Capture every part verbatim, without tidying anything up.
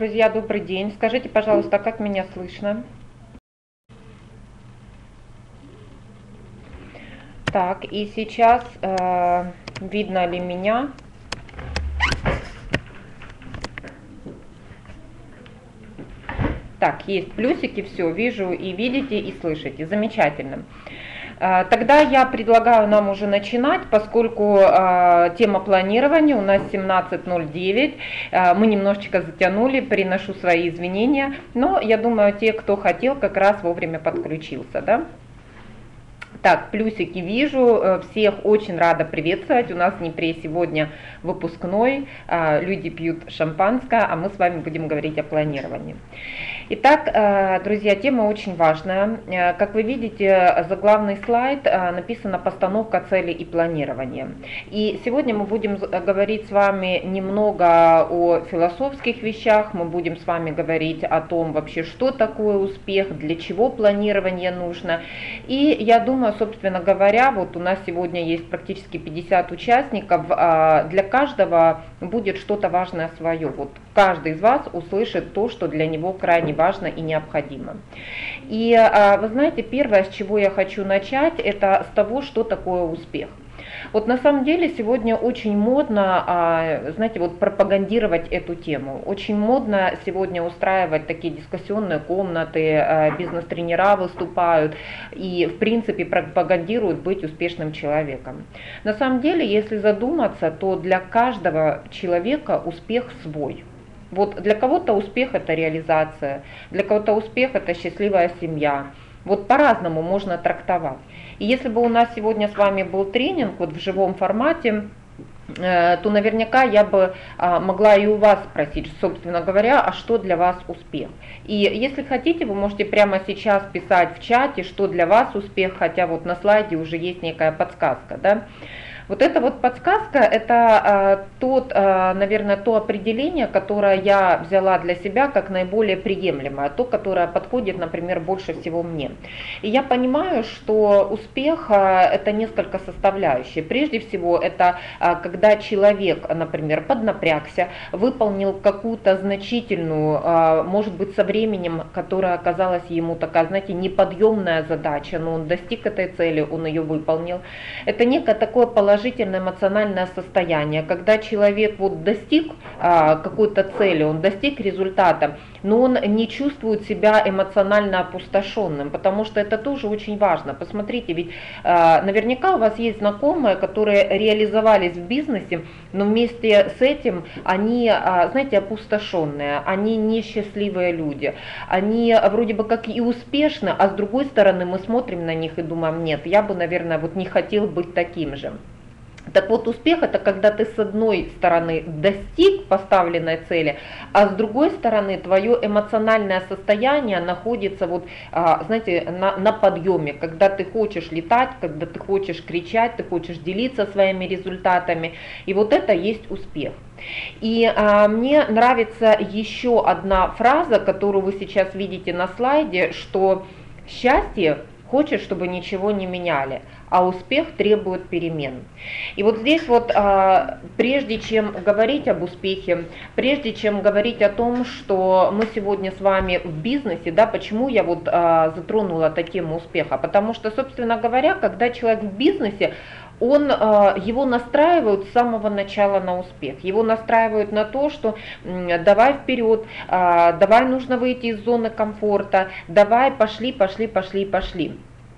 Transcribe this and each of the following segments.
Друзья, добрый день. Скажите, пожалуйста, как меня слышно? Так, и сейчас э, видно ли меня? Так, есть плюсики, все, вижу и видите, и слышите. Замечательно. Э, Тогда я предлагаю нам уже начинать, поскольку э, тема планирования у нас семнадцать ноль девять, э, мы немножечко затянули, приношу свои извинения, но я думаю, те, кто хотел, как раз вовремя подключился, да? Так, плюсики вижу, всех очень рада приветствовать. У нас в Днепре сегодня выпускной, люди пьют шампанское, а мы с вами будем говорить о планировании. Итак, друзья, тема очень важная. Как вы видите, заглавный слайд написано «Постановка цели и планирование». И сегодня мы будем говорить с вами немного о философских вещах, мы будем с вами говорить о том вообще, что такое успех, для чего планирование нужно. И я думаю, собственно говоря, вот у нас сегодня есть практически пятьдесят участников, для каждого будет что-то важное свое. Вот каждый из вас услышит то, что для него крайне важно и необходимо. И вы знаете, первое, с чего я хочу начать, это с того, что такое успех. Вот на самом деле сегодня очень модно, знаете, вот пропагандировать эту тему. Очень модно сегодня устраивать такие дискуссионные комнаты, бизнес-тренера выступают и, в принципе, пропагандируют быть успешным человеком. На самом деле, если задуматься, то для каждого человека успех свой. Вот для кого-то успех – это реализация, для кого-то успех – это счастливая семья. Вот по-разному можно трактовать. И если бы у нас сегодня с вами был тренинг вот в живом формате, то наверняка я бы могла и у вас спросить, собственно говоря, а что для вас успех? И если хотите, вы можете прямо сейчас писать в чате, что для вас успех, хотя вот на слайде уже есть некая подсказка, да? Вот эта вот подсказка, это тот, наверное, то определение, которое я взяла для себя как наиболее приемлемое, то, которое подходит, например, больше всего мне. И я понимаю, что успех – это несколько составляющих. Прежде всего, это когда человек, например, поднапрягся, выполнил какую-то значительную, может быть, со временем, которая оказалась ему такая, знаете, неподъемная задача, но он достиг этой цели, он ее выполнил. Это некое такое положение, положительное эмоциональное состояние, когда человек вот достиг а, какой-то цели, он достиг результата, но он не чувствует себя эмоционально опустошенным, потому что это тоже очень важно. Посмотрите, ведь а, наверняка у вас есть знакомые, которые реализовались в бизнесе, но вместе с этим они, а, знаете, опустошенные, они несчастливые люди, они вроде бы как и успешны, а с другой стороны мы смотрим на них и думаем, нет, я бы, наверное, вот не хотел быть таким же. Так вот, успех – это когда ты с одной стороны достиг поставленной цели, а с другой стороны твое эмоциональное состояние находится вот, знаете, на, на подъеме, когда ты хочешь летать, когда ты хочешь кричать, ты хочешь делиться своими результатами, и вот это есть успех. И а, мне нравится еще одна фраза, которую вы сейчас видите на слайде, что счастье хочет, чтобы ничего не меняли, а успех требует перемен. И вот здесь вот, прежде чем говорить об успехе, прежде чем говорить о том, что мы сегодня с вами в бизнесе, да, почему я вот затронула эту тему успеха, потому что, собственно говоря, когда человек в бизнесе, он, его настраивают с самого начала на успех, его настраивают на то, что давай вперед, давай нужно выйти из зоны комфорта, давай пошли, пошли, пошли, пошли.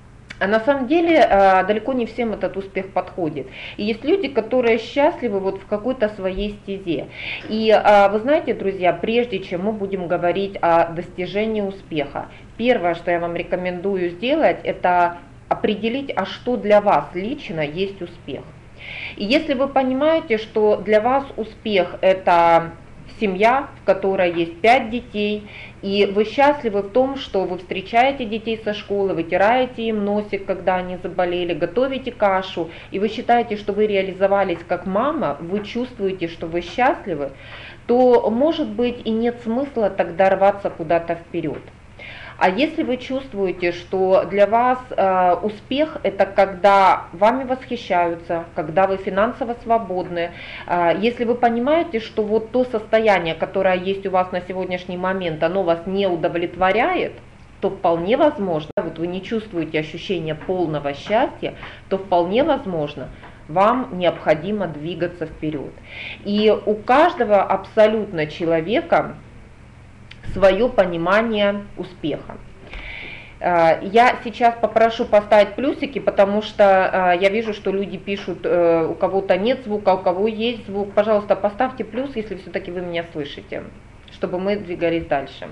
А на самом деле далеко не всем этот успех подходит. И есть люди, которые счастливы вот в какой-то своей стезе. И вы знаете, друзья, прежде чем мы будем говорить о достижении успеха, первое, что я вам рекомендую сделать, это определить, а что для вас лично есть успех. И если вы понимаете, что для вас успех – это семья, в которой есть пять детей, и вы счастливы в том, что вы встречаете детей со школы, вытираете им носик, когда они заболели, готовите кашу, и вы считаете, что вы реализовались как мама, вы чувствуете, что вы счастливы, то, может быть, и нет смысла тогда рваться куда-то вперед. А если вы чувствуете, что для вас э, успех это когда вами восхищаются, когда вы финансово свободны, э, если вы понимаете, что вот то состояние, которое есть у вас на сегодняшний момент, оно вас не удовлетворяет, то вполне возможно, вот вы не чувствуете ощущения полного счастья, то вполне возможно, вам необходимо двигаться вперед. И у каждого абсолютно человека свое понимание успеха. Я сейчас попрошу поставить плюсики, потому что я вижу, что люди пишут, у кого-то нет звука, у кого есть звук. Пожалуйста, поставьте плюс, если все-таки вы меня слышите, чтобы мы двигались дальше.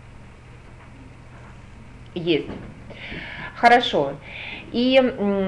Есть. Хорошо. И,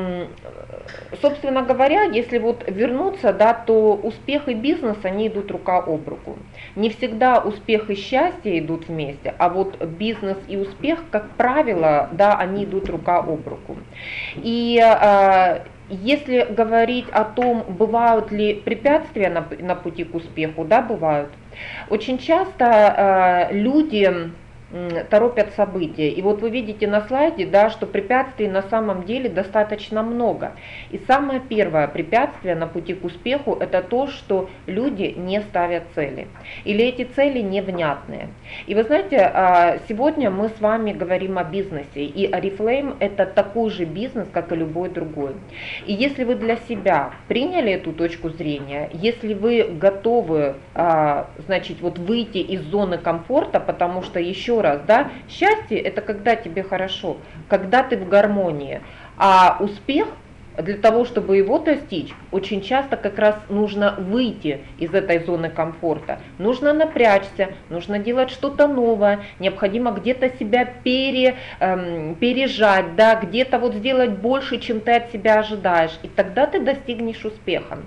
собственно говоря, если вот вернуться, да, то успех и бизнес, они идут рука об руку. Не всегда успех и счастье идут вместе, а вот бизнес и успех, как правило, да, они идут рука об руку. И э, если говорить о том, бывают ли препятствия на, на пути к успеху, да, бывают. Очень часто э, люди торопят события. И вот вы видите на слайде, да, что препятствий на самом деле достаточно много. И самое первое препятствие на пути к успеху – это то, что люди не ставят цели. Или эти цели невнятные. И вы знаете, сегодня мы с вами говорим о бизнесе. И Oriflame – это такой же бизнес, как и любой другой. И если вы для себя приняли эту точку зрения, если вы готовы, значит, вот выйти из зоны комфорта, потому что еще раз, да, счастье это когда тебе хорошо, когда ты в гармонии, а успех для того, чтобы его достичь, очень часто как раз нужно выйти из этой зоны комфорта, нужно напрячься, нужно делать что-то новое, необходимо где-то себя пере, эм, пережать, да, где-то вот сделать больше, чем ты от себя ожидаешь, и тогда ты достигнешь успеха.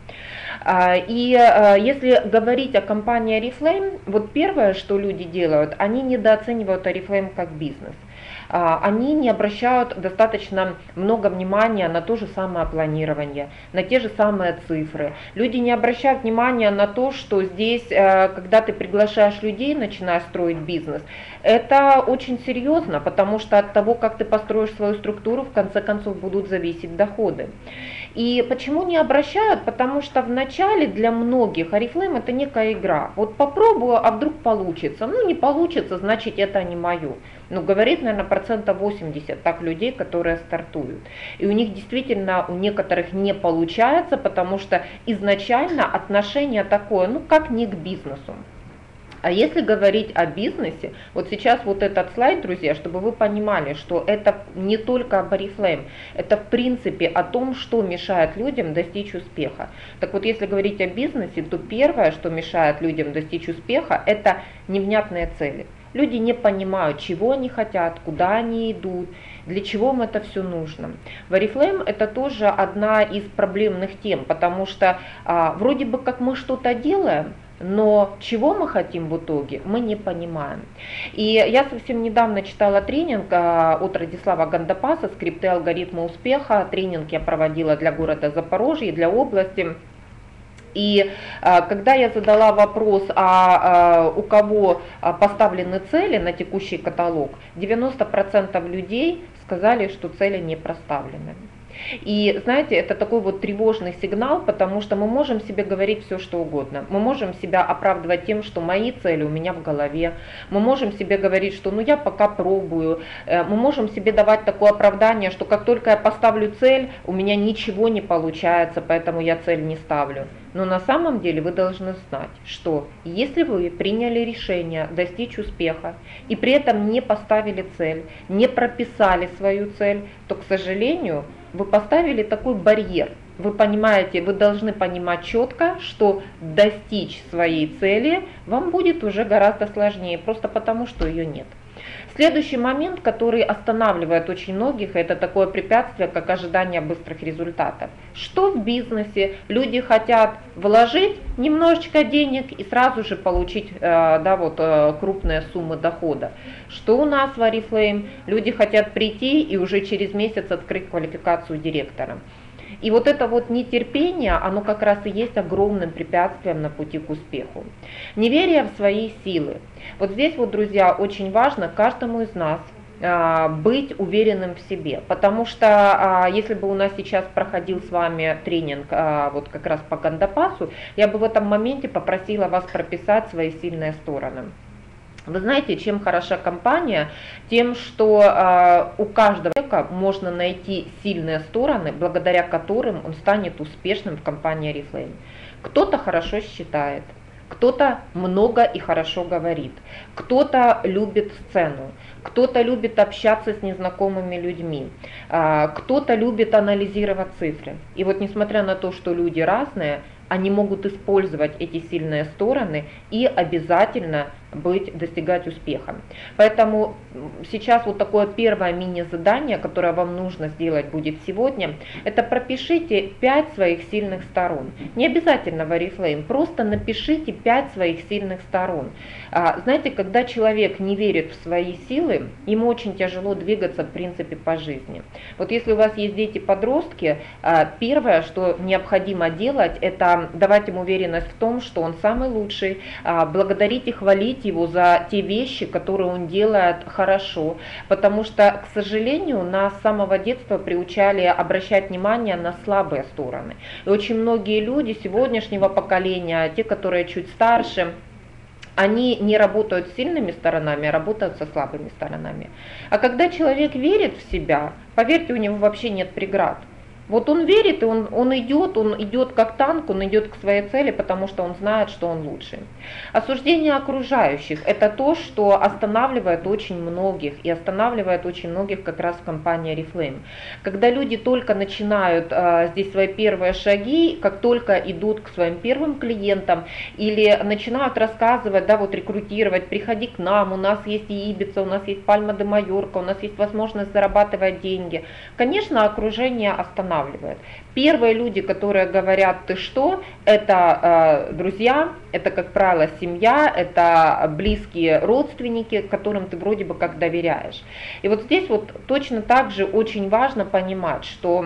И если говорить о компании Oriflame, вот первое, что люди делают, они недооценивают Oriflame как бизнес. Они не обращают достаточно много внимания на то же самое планирование, на те же самые цифры. Люди не обращают внимания на то, что здесь, когда ты приглашаешь людей, начинаешь строить бизнес, это очень серьезно, потому что от того, как ты построишь свою структуру, в конце концов будут зависеть доходы. И почему не обращают? Потому что вначале для многих Oriflame это некая игра. Вот попробую, а вдруг получится. Ну не получится, значит это не мое. Ну говорит, наверное, процентов восемьдесят так людей, которые стартуют. И у них действительно, у некоторых не получается, потому что изначально отношение такое, ну как не к бизнесу. А если говорить о бизнесе, вот сейчас вот этот слайд, друзья, чтобы вы понимали, что это не только об Oriflame, это в принципе о том, что мешает людям достичь успеха. Так вот, если говорить о бизнесе, то первое, что мешает людям достичь успеха, это невнятные цели. Люди не понимают, чего они хотят, куда они идут, для чего им это все нужно. В Oriflame это тоже одна из проблемных тем, потому что а, вроде бы как мы что-то делаем, но чего мы хотим в итоге, мы не понимаем. И я совсем недавно читала тренинг от Радислава Гандапаса «Скрипты алгоритма успеха». Тренинг я проводила для города Запорожье, для области. И а, когда я задала вопрос, а, а у кого поставлены цели на текущий каталог, девяносто процентов людей сказали, что цели не проставлены. И знаете, это такой вот тревожный сигнал, потому что мы можем себе говорить все, что угодно. Мы можем себя оправдывать тем, что мои цели у меня в голове. Мы можем себе говорить, что ну я пока пробую. Мы можем себе давать такое оправдание, что как только я поставлю цель, у меня ничего не получается, поэтому я цель не ставлю. Но на самом деле вы должны знать, что если вы приняли решение достичь успеха и при этом не поставили цель, не прописали свою цель, то, к сожалению, вы поставили такой барьер. Вы понимаете, вы должны понимать четко, что достичь своей цели вам будет уже гораздо сложнее, просто потому что ее нет. Следующий момент, который останавливает очень многих, это такое препятствие, как ожидание быстрых результатов. Что в бизнесе? Люди хотят вложить немножечко денег и сразу же получить да, вот, крупные суммы дохода. Что у нас в Oriflame? Люди хотят прийти и уже через месяц открыть квалификацию директора. И вот это вот нетерпение, оно как раз и есть огромным препятствием на пути к успеху. Неверие в свои силы. Вот здесь вот, друзья, очень важно каждому из нас а, быть уверенным в себе, потому что а, если бы у нас сейчас проходил с вами тренинг а, вот как раз по Гандапасу, я бы в этом моменте попросила вас прописать свои сильные стороны. Вы знаете, чем хороша компания? Тем, что э, у каждого человека можно найти сильные стороны, благодаря которым он станет успешным в компании Oriflame. Кто-то хорошо считает, кто-то много и хорошо говорит, кто-то любит сцену, кто-то любит общаться с незнакомыми людьми, э, кто-то любит анализировать цифры. И вот несмотря на то, что люди разные, они могут использовать эти сильные стороны и обязательно быть, достигать успеха. Поэтому сейчас вот такое первое мини-задание, которое вам нужно сделать будет сегодня, это пропишите пять своих сильных сторон. Не обязательно в Oriflame, просто напишите пять своих сильных сторон. Знаете, когда человек не верит в свои силы, ему очень тяжело двигаться в принципе по жизни. Вот если у вас есть дети-подростки, первое, что необходимо делать, это давать им уверенность в том, что он самый лучший, благодарить и хвалить его за те вещи, которые он делает хорошо, потому что, к сожалению, нас с самого детства приучали обращать внимание на слабые стороны. И очень многие люди сегодняшнего поколения, те, которые чуть старше, они не работают с сильными сторонами, а работают со слабыми сторонами. А когда человек верит в себя, поверьте, у него вообще нет преград. Вот он верит, и он, он идет, он идет как танк, он идет к своей цели, потому что он знает, что он лучший. Осуждение окружающих – это то, что останавливает очень многих, и останавливает очень многих как раз в компании Oriflame. Когда люди только начинают а, здесь свои первые шаги, как только идут к своим первым клиентам, или начинают рассказывать, да, вот рекрутировать, приходи к нам, у нас есть и Ибица, у нас есть Пальма де Майорка, у нас есть возможность зарабатывать деньги. Конечно, окружение останавливает. Первые люди, которые говорят «ты что?», это э, друзья, это, как правило, семья, это близкие родственники, которым ты вроде бы как доверяешь. И вот здесь вот точно так же очень важно понимать, что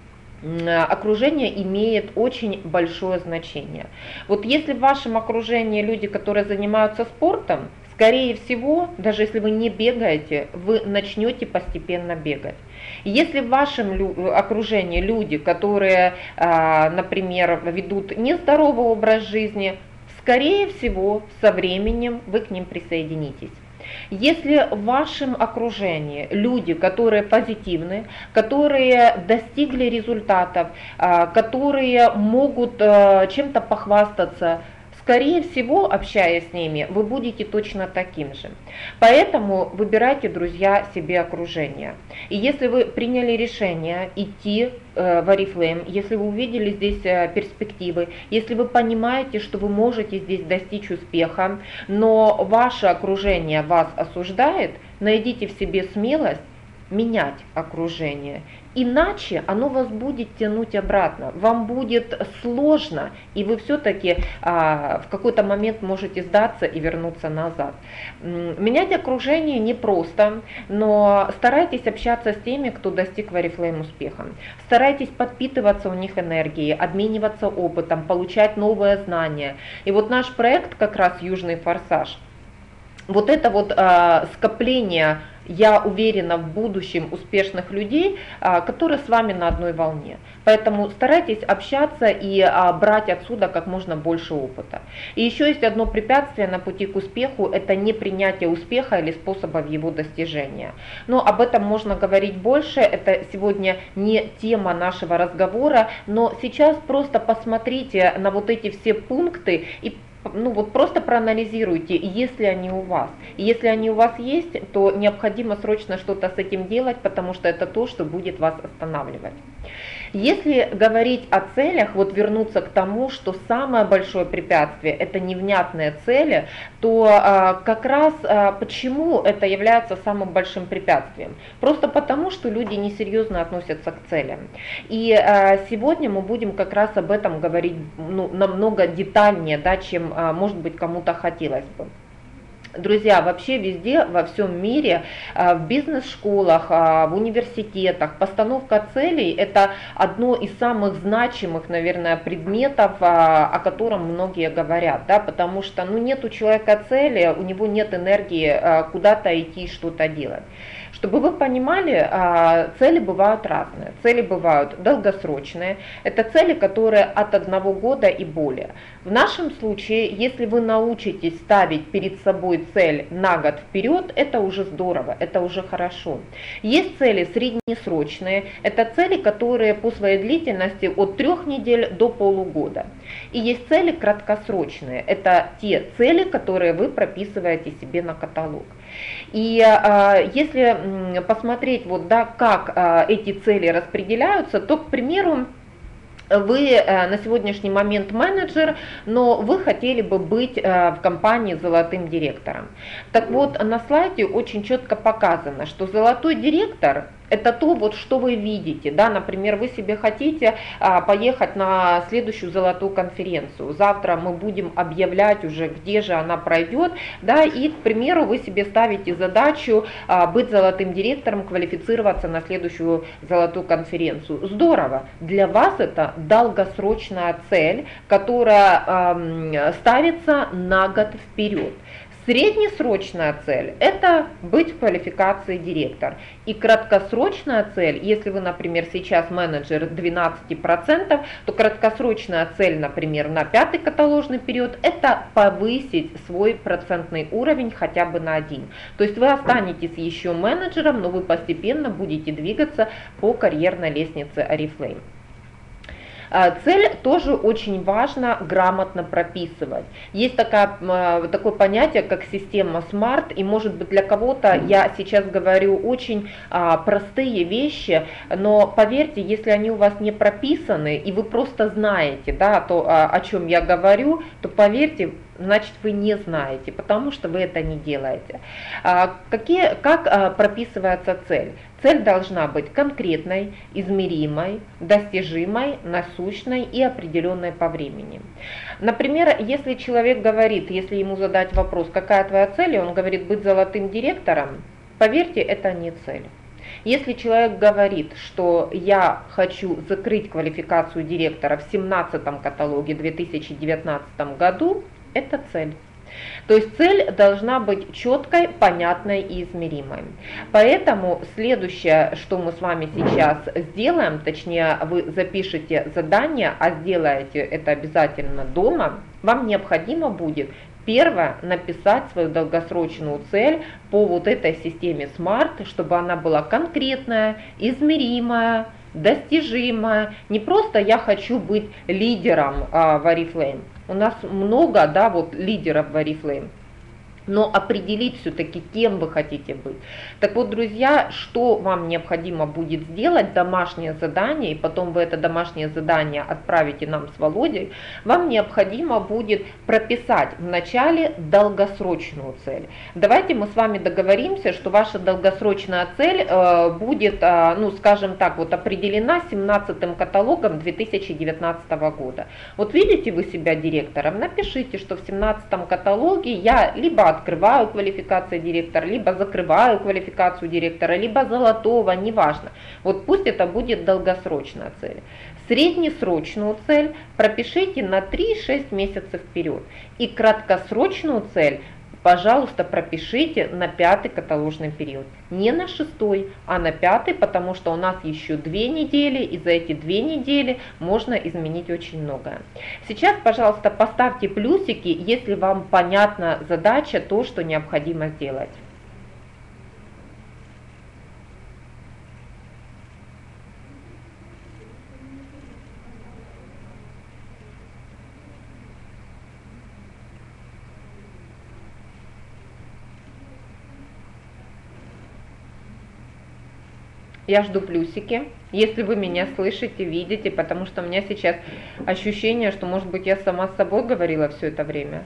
окружение имеет очень большое значение. Вот если в вашем окружении люди, которые занимаются спортом, скорее всего, даже если вы не бегаете, вы начнете постепенно бегать. Если в вашем окружении люди, которые, например, ведут нездоровый образ жизни, скорее всего, со временем вы к ним присоединитесь. Если в вашем окружении люди, которые позитивны, которые достигли результатов, которые могут чем-то похвастаться, скорее всего, общаясь с ними, вы будете точно таким же. Поэтому выбирайте, друзья, себе окружение. И если вы приняли решение идти в Oriflame, если вы увидели здесь перспективы, если вы понимаете, что вы можете здесь достичь успеха, но ваше окружение вас осуждает, найдите в себе смелость менять окружение. Иначе оно вас будет тянуть обратно, вам будет сложно, и вы все-таки а, в какой-то момент можете сдаться и вернуться назад. Менять окружение непросто, но старайтесь общаться с теми, кто достиг в Oriflame успеха. Старайтесь подпитываться у них энергией, обмениваться опытом, получать новые знания. И вот наш проект как раз «Южный форсаж». Вот это вот а, скопление, я уверена, в будущем успешных людей, а, которые с вами на одной волне. Поэтому старайтесь общаться и а, брать отсюда как можно больше опыта. И еще есть одно препятствие на пути к успеху, это непринятие успеха или способов его достижения. Но об этом можно говорить больше, это сегодня не тема нашего разговора, но сейчас просто посмотрите на вот эти все пункты и ну вот просто проанализируйте, если они у вас. И если они у вас есть, то необходимо срочно что-то с этим делать, потому что это то, что будет вас останавливать. Если говорить о целях, вот вернуться к тому, что самое большое препятствие – это невнятные цели, то а, как раз а, почему это является самым большим препятствием? Просто потому, что люди несерьезно относятся к целям. И а, сегодня мы будем как раз об этом говорить ну, намного детальнее, да, чем, а, может быть, кому-то хотелось бы. Друзья, вообще везде, во всем мире, в бизнес-школах, в университетах постановка целей – это одно из самых значимых, наверное, предметов, о котором многие говорят, да, потому что ну, нет у человека цели, у него нет энергии куда-то идти, что-то делать. Чтобы вы понимали, а, цели бывают разные. Цели бывают долгосрочные, это цели, которые от одного года и более. В нашем случае, если вы научитесь ставить перед собой цель на год вперед, это уже здорово, это уже хорошо. Есть цели среднесрочные, это цели, которые по своей длительности от трех недель до полугода. И есть цели краткосрочные, это те цели, которые вы прописываете себе на каталог. И э, если посмотреть, вот, да, как э, эти цели распределяются, то, к примеру, вы э, на сегодняшний момент менеджер, но вы хотели бы быть э, в компании золотым директором. Так вот, на слайде очень четко показано, что золотой директор — это то, вот, что вы видите, да, например, вы себе хотите а, поехать на следующую золотую конференцию, завтра мы будем объявлять уже, где же она пройдет, да, и, к примеру, вы себе ставите задачу а, быть золотым директором, квалифицироваться на следующую золотую конференцию. Здорово, для вас это долгосрочная цель, которая а, ставится на год вперед. Среднесрочная цель – это быть в квалификации директор. И краткосрочная цель, если вы, например, сейчас менеджер двенадцать процентов, то краткосрочная цель, например, на пятый каталожный период – это повысить свой процентный уровень хотя бы на один. То есть вы останетесь еще менеджером, но вы постепенно будете двигаться по карьерной лестнице Oriflame. Цель тоже очень важно грамотно прописывать. Есть такая, такое понятие, как система смарт, и, может быть, для кого-то я сейчас говорю очень а, простые вещи, но поверьте, если они у вас не прописаны, и вы просто знаете, да, то, а, о чем я говорю, то поверьте, значит, вы не знаете, потому что вы это не делаете. А, какие, как а, прописывается цель? Цель должна быть конкретной, измеримой, достижимой, насущной и определенной по времени. Например, если человек говорит, если ему задать вопрос, какая твоя цель, и он говорит быть золотым директором, поверьте, это не цель. Если человек говорит, что я хочу закрыть квалификацию директора в семнадцатом каталоге две тысячи девятнадцатом году, это цель. То есть цель должна быть четкой, понятной и измеримой. Поэтому следующее, что мы с вами сейчас сделаем, точнее вы запишите задание, а сделаете это обязательно дома, вам необходимо будет первое написать свою долгосрочную цель по вот этой системе смарт, чтобы она была конкретная, измеримая, достижимая. Не просто я хочу быть лидером а, в Oriflame. У нас много, да, вот лидеров в Oriflame. Но определить все-таки, кем вы хотите быть. Так вот, друзья, что вам необходимо будет сделать, домашнее задание, и потом вы это домашнее задание отправите нам с Володей, вам необходимо будет прописать вначале долгосрочную цель. Давайте мы с вами договоримся, что ваша долгосрочная цель э, будет, э, ну скажем так, вот определена семнадцатым каталогом две тысячи девятнадцатого года. Вот видите вы себя директором, напишите, что в семнадцатом каталоге я либо открываю квалификацию директора, либо закрываю квалификацию директора, либо золотого, неважно. Вот пусть это будет долгосрочная цель. Среднесрочную цель пропишите на три-шесть месяцев вперед. И краткосрочную цель, пожалуйста, пропишите на пятый каталожный период. Не на шестой, а на пятый, потому что у нас еще две недели, и за эти две недели можно изменить очень многое. Сейчас, пожалуйста, поставьте плюсики, если вам понятна задача, то, что необходимо сделать. Я жду плюсики, если вы меня слышите, видите, потому что у меня сейчас ощущение, что, может быть, я сама с собой говорила все это время.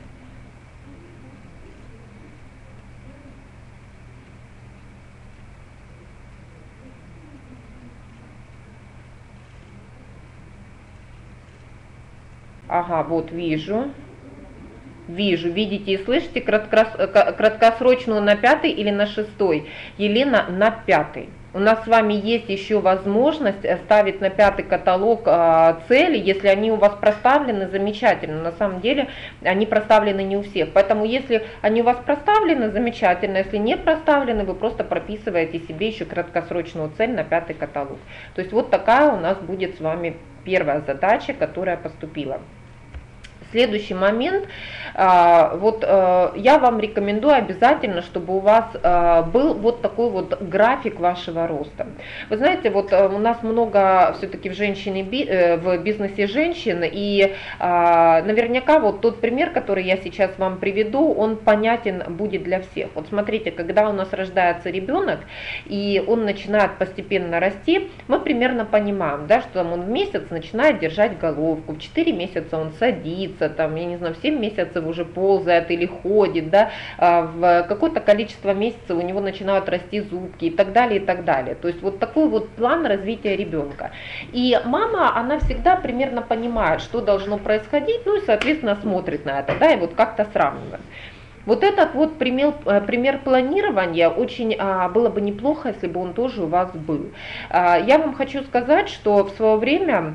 Ага, вот вижу. Вижу, видите и слышите краткосрочную на пятый или на шестой? Елена, на пятый. У нас с вами есть еще возможность ставить на пятый каталог а, цели, если они у вас проставлены, замечательно. На самом деле они проставлены не у всех. Поэтому если они у вас проставлены, замечательно. Если не проставлены, вы просто прописываете себе еще краткосрочную цель на пятый каталог. То есть вот такая у нас будет с вами первая задача, которая поступила. Следующий момент, вот я вам рекомендую обязательно, чтобы у вас был вот такой вот график вашего роста. Вы знаете, вот у нас много все-таки в, женщине, в бизнесе женщин, и наверняка вот тот пример, который я сейчас вам приведу, он понятен будет для всех. Вот смотрите, когда у нас рождается ребенок, и он начинает постепенно расти, мы примерно понимаем, да, что он в месяц начинает держать головку, в четыре месяца он садится, там, я не знаю, в семь месяцев уже ползает или ходит, да, в какое-то количество месяцев у него начинают расти зубки и так далее, и так далее. То есть вот такой вот план развития ребенка. И мама, она всегда примерно понимает, что должно происходить, ну и, соответственно, смотрит на это, да, и вот как-то сравнивает. Вот этот вот пример, пример планирования очень а, было бы неплохо, если бы он тоже у вас был. А, я вам хочу сказать, что в свое время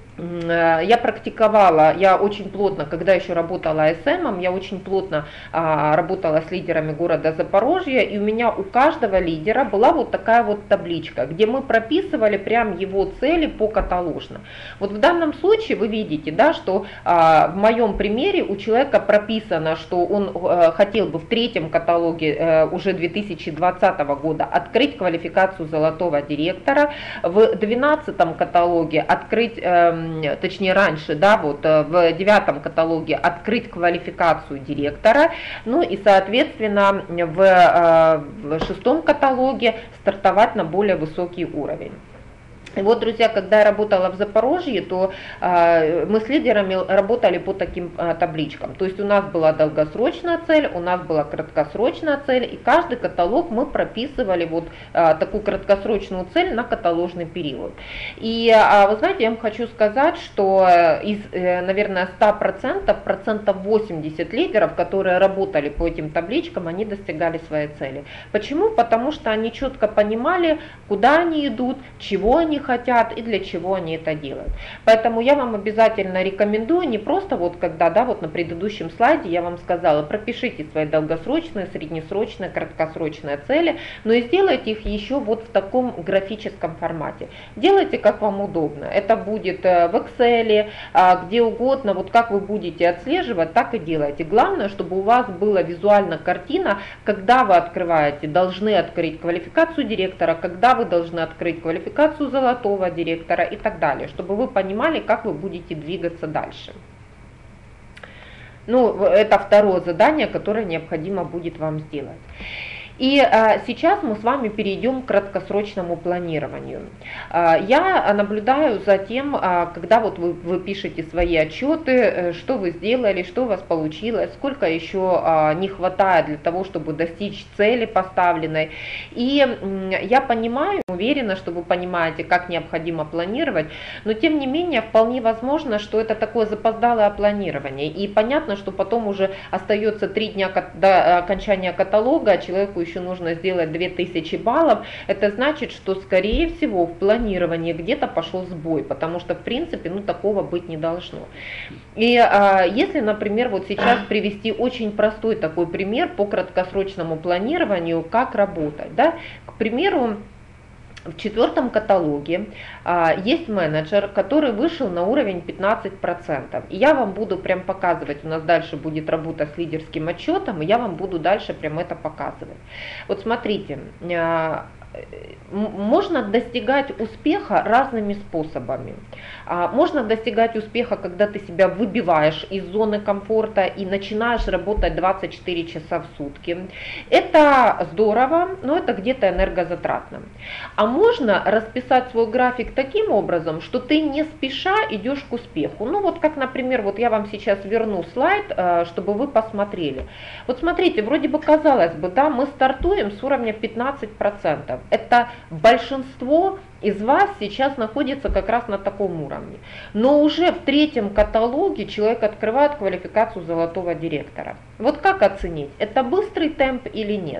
я практиковала, я очень плотно, когда еще работала эй эс эм, я очень плотно а, работала с лидерами города Запорожья, и у меня у каждого лидера была вот такая вот табличка, где мы прописывали прям его цели покаталожно. Вот в данном случае вы видите, да, что а, в моем примере у человека прописано, что он а, хотел бы в третьем каталоге а, уже две тысячи двадцатого года открыть квалификацию золотого директора, в двенадцатом каталоге открыть а, точнее раньше, да, вот в девятом каталоге открыть квалификацию директора, ну и соответственно в, в шестом каталоге стартовать на более высокий уровень. И вот, друзья, когда я работала в Запорожье, то э, мы с лидерами работали по таким э, табличкам. То есть у нас была долгосрочная цель, у нас была краткосрочная цель, и каждый каталог мы прописывали вот э, такую краткосрочную цель на каталожный период. И э, вы знаете, я вам хочу сказать, что из, э, наверное, ста процентов, процентов восемьдесят лидеров, которые работали по этим табличкам, они достигали своей цели. Почему? Потому что они четко понимали, куда они идут, чего они хотят и для чего они это делают. Поэтому я вам обязательно рекомендую, не просто вот когда, да, вот на предыдущем слайде я вам сказала, пропишите свои долгосрочные, среднесрочные, краткосрочные цели, но и сделайте их еще вот в таком графическом формате. Делайте как вам удобно. Это будет в Excel, где угодно, вот как вы будете отслеживать, так и делайте. Главное, чтобы у вас была визуально картина, когда вы открываете, должны открыть квалификацию директора, когда вы должны открыть квалификацию золотого директора и так далее, чтобы вы понимали, как вы будете двигаться дальше. Ну, это второе задание, которое необходимо будет вам сделать. И а, сейчас мы с вами перейдем к краткосрочному планированию. А, я наблюдаю за тем, а, когда вот вы, вы пишете свои отчеты, что вы сделали, что у вас получилось, сколько еще а, не хватает для того, чтобы достичь цели поставленной. И м, я понимаю, уверена, что вы понимаете, как необходимо планировать, но тем не менее вполне возможно, что это такое запоздалое планирование. И понятно, что потом уже остается три дня до окончания каталога, а человеку еще нужно сделать две тысячи баллов, это значит, что скорее всего в планировании где-то пошел сбой, потому что в принципе ну такого быть не должно. И а, если, например, вот сейчас привести очень простой такой пример по краткосрочному планированию, как работать, да, к примеру, в четвертом каталоге а, есть менеджер, который вышел на уровень пятнадцать процентов. И я вам буду прям показывать, у нас дальше будет работа с лидерским отчетом, и я вам буду дальше прям это показывать. Вот смотрите, а, можно достигать успеха разными способами. Можно достигать успеха, когда ты себя выбиваешь из зоны комфорта и начинаешь работать двадцать четыре часа в сутки. Это здорово, но это где-то энергозатратно. А можно расписать свой график таким образом, что ты не спеша идешь к успеху. Ну вот как, например, вот я вам сейчас верну слайд, чтобы вы посмотрели. Вот смотрите, вроде бы казалось бы, да, мы стартуем с уровня пятнадцать процентов. Это большинство из вас сейчас находится как раз на таком уровне. Но уже в третьем каталоге человек открывает квалификацию золотого директора. Вот как оценить, это быстрый темп или нет?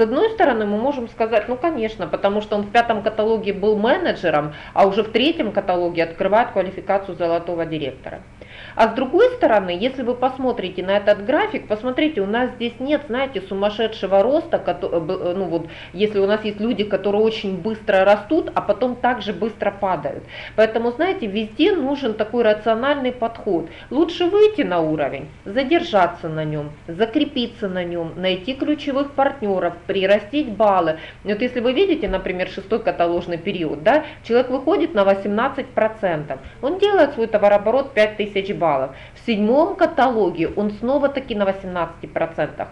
одной стороны мы можем сказать, ну конечно, потому что он в пятом каталоге был менеджером, а уже в третьем каталоге открывает квалификацию золотого директора. А с другой стороны, если вы посмотрите на этот график, посмотрите, у нас здесь нет, знаете, сумасшедшего роста, ну вот, если у нас есть люди, которые очень быстро растут, а потом также быстро падают. Поэтому, знаете, везде нужен такой рациональный подход. Лучше выйти на уровень, задержаться на нем, закрепиться на нем, найти ключевых партнеров, прирастить баллы. Вот если вы видите, например, шестой каталожный период, да, человек выходит на восемнадцать процентов, он делает свой товарооборот пять тысяч баллов. В седьмом каталоге он снова-таки на восемнадцати процентах.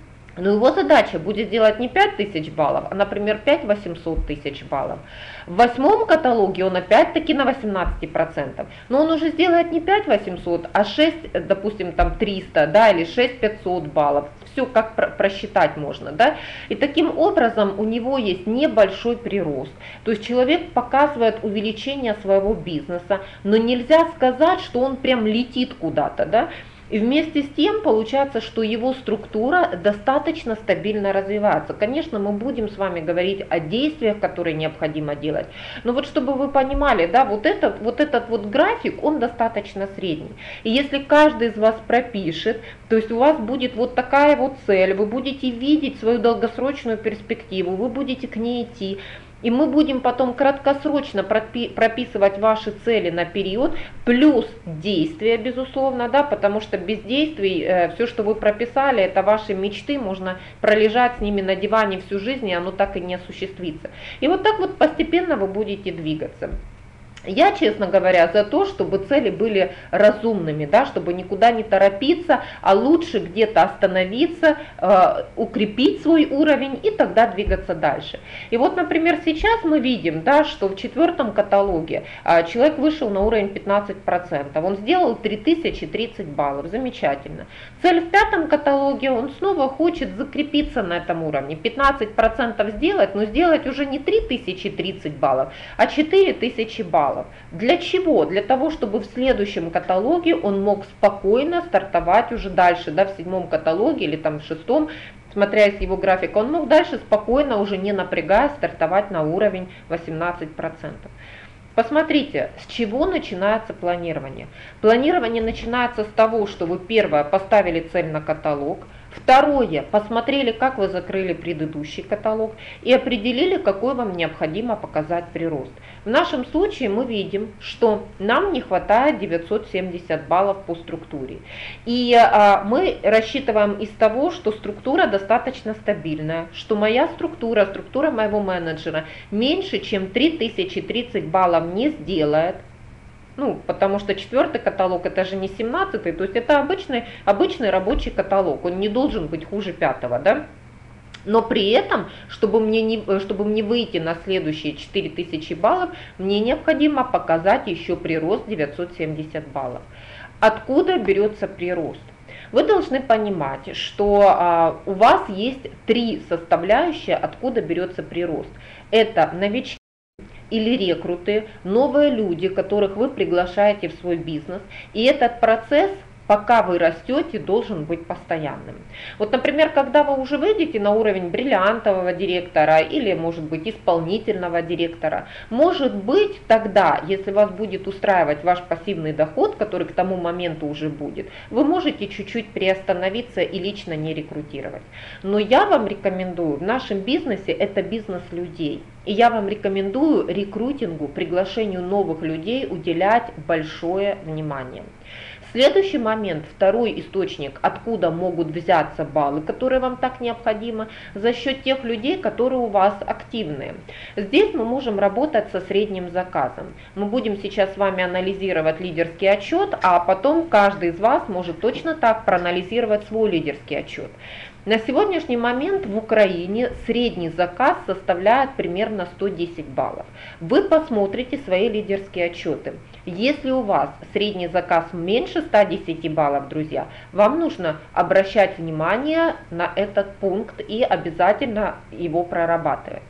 Но его задача будет сделать не пять тысяч баллов, а, например, пять восемьсот тысяч баллов. В восьмом каталоге он опять-таки на восемнадцати процентах. Но он уже сделает не пять восемьсот, а шесть, допустим, там триста, да, или шесть пятьсот баллов. Все как просчитать можно, да. И таким образом у него есть небольшой прирост. То есть человек показывает увеличение своего бизнеса, но нельзя сказать, что он прям летит куда-то, да. И вместе с тем получается, что его структура достаточно стабильно развивается. Конечно, мы будем с вами говорить о действиях, которые необходимо делать. Но вот чтобы вы понимали, да, вот этот, вот этот вот график, он достаточно средний. И если каждый из вас пропишет, то есть у вас будет вот такая вот цель, вы будете видеть свою долгосрочную перспективу, вы будете к ней идти. И мы будем потом краткосрочно прописывать ваши цели на период, плюс действия, безусловно, да, потому что без действий э, все, что вы прописали, это ваши мечты, можно пролежать с ними на диване всю жизнь, и оно так и не осуществится. И вот так вот постепенно вы будете двигаться. Я, честно говоря, за то, чтобы цели были разумными, да, чтобы никуда не торопиться, а лучше где-то остановиться, э, укрепить свой уровень и тогда двигаться дальше. И вот, например, сейчас мы видим, да, что в четвертом каталоге э, человек вышел на уровень пятнадцать процентов, он сделал три тысячи тридцать баллов, замечательно. Цель в пятом каталоге, он снова хочет закрепиться на этом уровне, пятнадцать процентов сделать, но сделать уже не три тысячи тридцать баллов, а четыре тысячи баллов. Для чего? Для того, чтобы в следующем каталоге он мог спокойно стартовать уже дальше, да, в седьмом каталоге или там в шестом, смотря из его графика, он мог дальше спокойно, уже не напрягаясь, стартовать на уровень восемнадцать процентов. Посмотрите, с чего начинается планирование. Планирование начинается с того, что вы, первое, поставили цель на каталог, второе, посмотрели, как вы закрыли предыдущий каталог и определили, какой вам необходимо показать прирост. В нашем случае мы видим, что нам не хватает девятьсот семьдесят баллов по структуре. И а, мы рассчитываем из того, что структура достаточно стабильная, что моя структура, структура моего менеджера меньше, чем три тысячи тридцать баллов не сделает. Ну, потому что четвертый каталог это же не семнадцатый, то есть это обычный, обычный рабочий каталог, он не должен быть хуже пятого, да? Но при этом, чтобы мне, не, чтобы мне выйти на следующие четыре тысячи баллов, мне необходимо показать еще прирост девятьсот семьдесят баллов. Откуда берется прирост? Вы должны понимать, что а, у вас есть три составляющие, откуда берется прирост. Это новички или рекруты, новые люди, которых вы приглашаете в свой бизнес. И этот процесс, пока вы растете, должен быть постоянным. Вот, например, когда вы уже выйдете на уровень бриллиантового директора или, может быть, исполнительного директора, может быть, тогда, если вас будет устраивать ваш пассивный доход, который к тому моменту уже будет, вы можете чуть-чуть приостановиться и лично не рекрутировать. Но я вам рекомендую, в нашем бизнесе это бизнес людей. И я вам рекомендую рекрутингу, приглашению новых людей уделять большое внимание. Следующий момент, второй источник, откуда могут взяться баллы, которые вам так необходимы, за счет тех людей, которые у вас активные. Здесь мы можем работать со средним заказом. Мы будем сейчас с вами анализировать лидерский отчет, а потом каждый из вас может точно так проанализировать свой лидерский отчет. На сегодняшний момент в Украине средний заказ составляет примерно сто десять баллов. Вы посмотрите свои лидерские отчеты. Если у вас средний заказ меньше ста десяти баллов, друзья, вам нужно обращать внимание на этот пункт и обязательно его прорабатывать.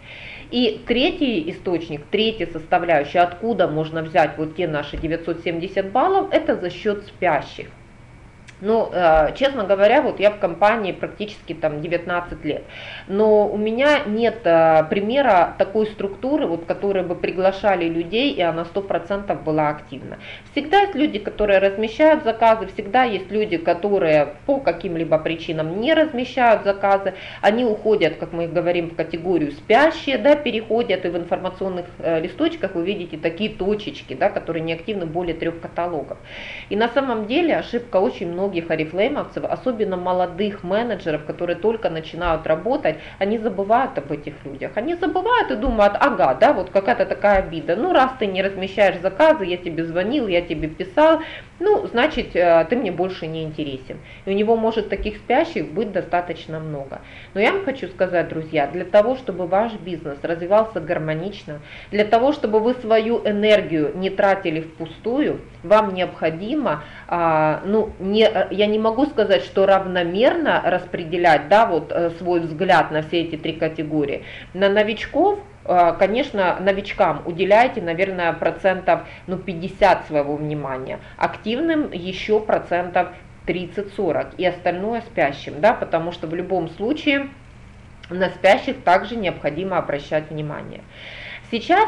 И третий источник, третья составляющая, откуда можно взять вот те наши девятьсот семьдесят баллов, это за счет спящих. Ну, э, честно говоря, вот я в компании практически там девятнадцать лет, но у меня нет э, примера такой структуры, вот, которые бы приглашали людей, и она сто процентов была активна. Всегда есть люди, которые размещают заказы, всегда есть люди, которые по каким-либо причинам не размещают заказы, они уходят, как мы говорим, в категорию спящие, да, переходят, и в информационных э, листочках вы видите такие точечки, да, которые не активны более трех каталогов. И на самом деле ошибка очень многих орифлеймовцев, особенно молодых менеджеров, которые только начинают работать, они забывают об этих людях. Они забывают и думают, ага, да, вот какая-то такая обида. Ну, раз ты не размещаешь заказы, я тебе звонил, я тебе писал, ну, значит, ты мне больше не интересен. И у него может таких спящих быть достаточно много. Но я вам хочу сказать, друзья, для того, чтобы ваш бизнес развивался гармонично, для того, чтобы вы свою энергию не тратили впустую, вам необходимо, а, ну, не, я не могу сказать, что равномерно распределять, да, вот свой взгляд на все эти три категории. На новичков, конечно, новичкам уделяйте, наверное, процентов ну, пятьдесят своего внимания, активным еще процентов тридцать-сорок и остальное спящим, да, потому что в любом случае на спящих также необходимо обращать внимание. Сейчас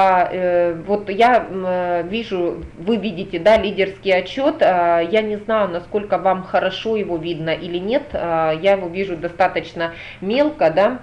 вот я вижу, вы видите, да, лидерский отчет, я не знаю, насколько вам хорошо его видно или нет, я его вижу достаточно мелко, да.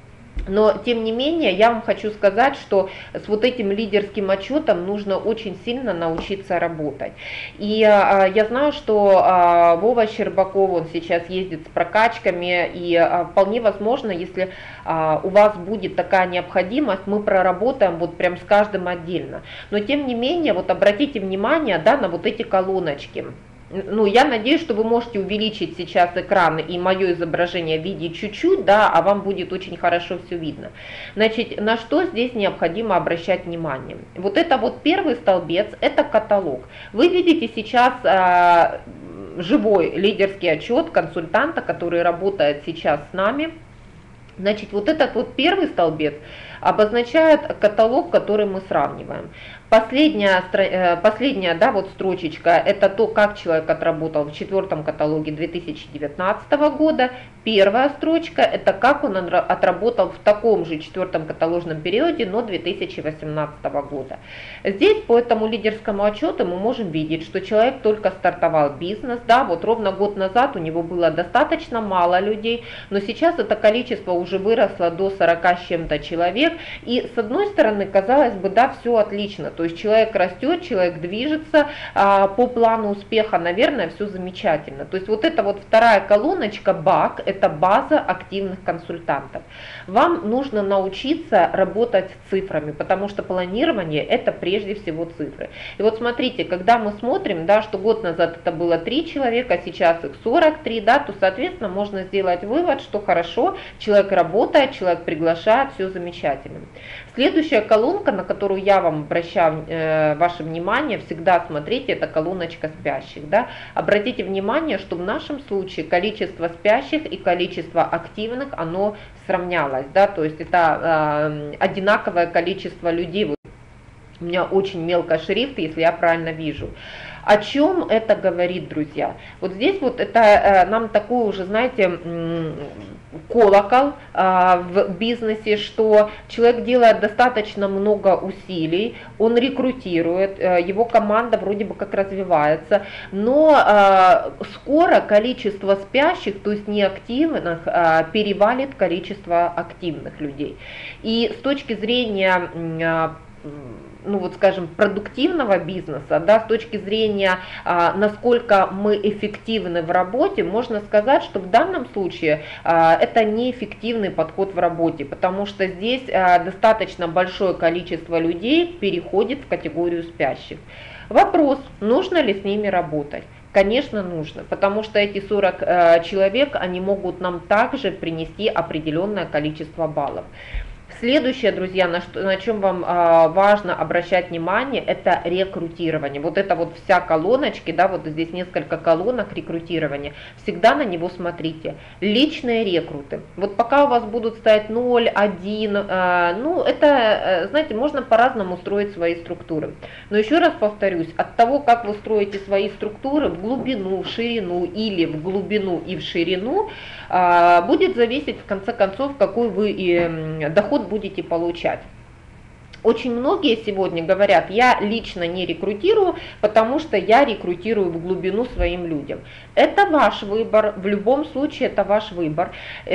Но, тем не менее, я вам хочу сказать, что с вот этим лидерским отчетом нужно очень сильно научиться работать. И а, я знаю, что а, Вова Щербаков, он сейчас ездит с прокачками, и а, вполне возможно, если а, у вас будет такая необходимость, мы проработаем вот прям с каждым отдельно. Но, тем не менее, вот обратите внимание, да, на вот эти колоночки. Ну, я надеюсь, что вы можете увеличить сейчас экран и мое изображение видеть чуть-чуть, да, а вам будет очень хорошо все видно. Значит, на что здесь необходимо обращать внимание? Вот это вот первый столбец, это каталог. Вы видите сейчас а, живой лидерский отчет консультанта, который работает сейчас с нами. Значит, вот этот вот первый столбец обозначает каталог, который мы сравниваем. Последняя, последняя да, вот строчечка, это то, как человек отработал в четвертом каталоге две тысячи девятнадцатого года. Первая строчка, это как он отработал в таком же четвертом каталожном периоде, но две тысячи восемнадцатого года. Здесь по этому лидерскому отчету мы можем видеть, что человек только стартовал бизнес, да, вот ровно год назад у него было достаточно мало людей, но сейчас это количество уже выросло до сорока с чем-то человек, и с одной стороны, казалось бы, да, все отлично. То есть человек растет, человек движется а, по плану успеха, наверное, все замечательно. То есть вот эта вот вторая колоночка БАК, это база активных консультантов. Вам нужно научиться работать с цифрами, потому что планирование это прежде всего цифры. И вот смотрите, когда мы смотрим, да, что год назад это было три человека, а сейчас их сорок три, да, то соответственно можно сделать вывод, что хорошо, человек работает, человек приглашает, все замечательно. Следующая колонка, на которую я вам обращаю э, ваше внимание, всегда смотрите, это колоночка спящих. Да? Обратите внимание, что в нашем случае количество спящих и количество активных, оно сравнялось. Да? То есть это э, одинаковое количество людей. У меня очень мелко шрифт, если я правильно вижу. О чем это говорит, друзья? Вот здесь вот это э, нам такой уже, знаете, колокол э, в бизнесе, что человек делает достаточно много усилий, он рекрутирует, э, его команда вроде бы как развивается, но э, скоро количество спящих, то есть неактивных, э, перевалит количество активных людей. И с точки зрения э, ну вот скажем, продуктивного бизнеса, да, с точки зрения, а, насколько мы эффективны в работе, можно сказать, что в данном случае а, это неэффективный подход в работе, потому что здесь а, достаточно большое количество людей переходит в категорию спящих. Вопрос, нужно ли с ними работать? Конечно, нужно, потому что эти сорок э, человек, они могут нам также принести определенное количество баллов. Следующее, друзья, на, что, на чем вам а, важно обращать внимание, это рекрутирование. Вот это вот вся колоночки, да, вот здесь несколько колонок рекрутирования. Всегда на него смотрите. Личные рекруты. Вот пока у вас будут стоять ноль, один, а, ну это, знаете, можно по-разному строить свои структуры. Но еще раз повторюсь, от того, как вы строите свои структуры в глубину, в ширину или в глубину и в ширину, а, будет зависеть в конце концов, какой вы и доход будете получать. Очень многие сегодня говорят, я лично не рекрутирую, потому что я рекрутирую в глубину своим людям. Это ваш выбор, в любом случае это ваш выбор.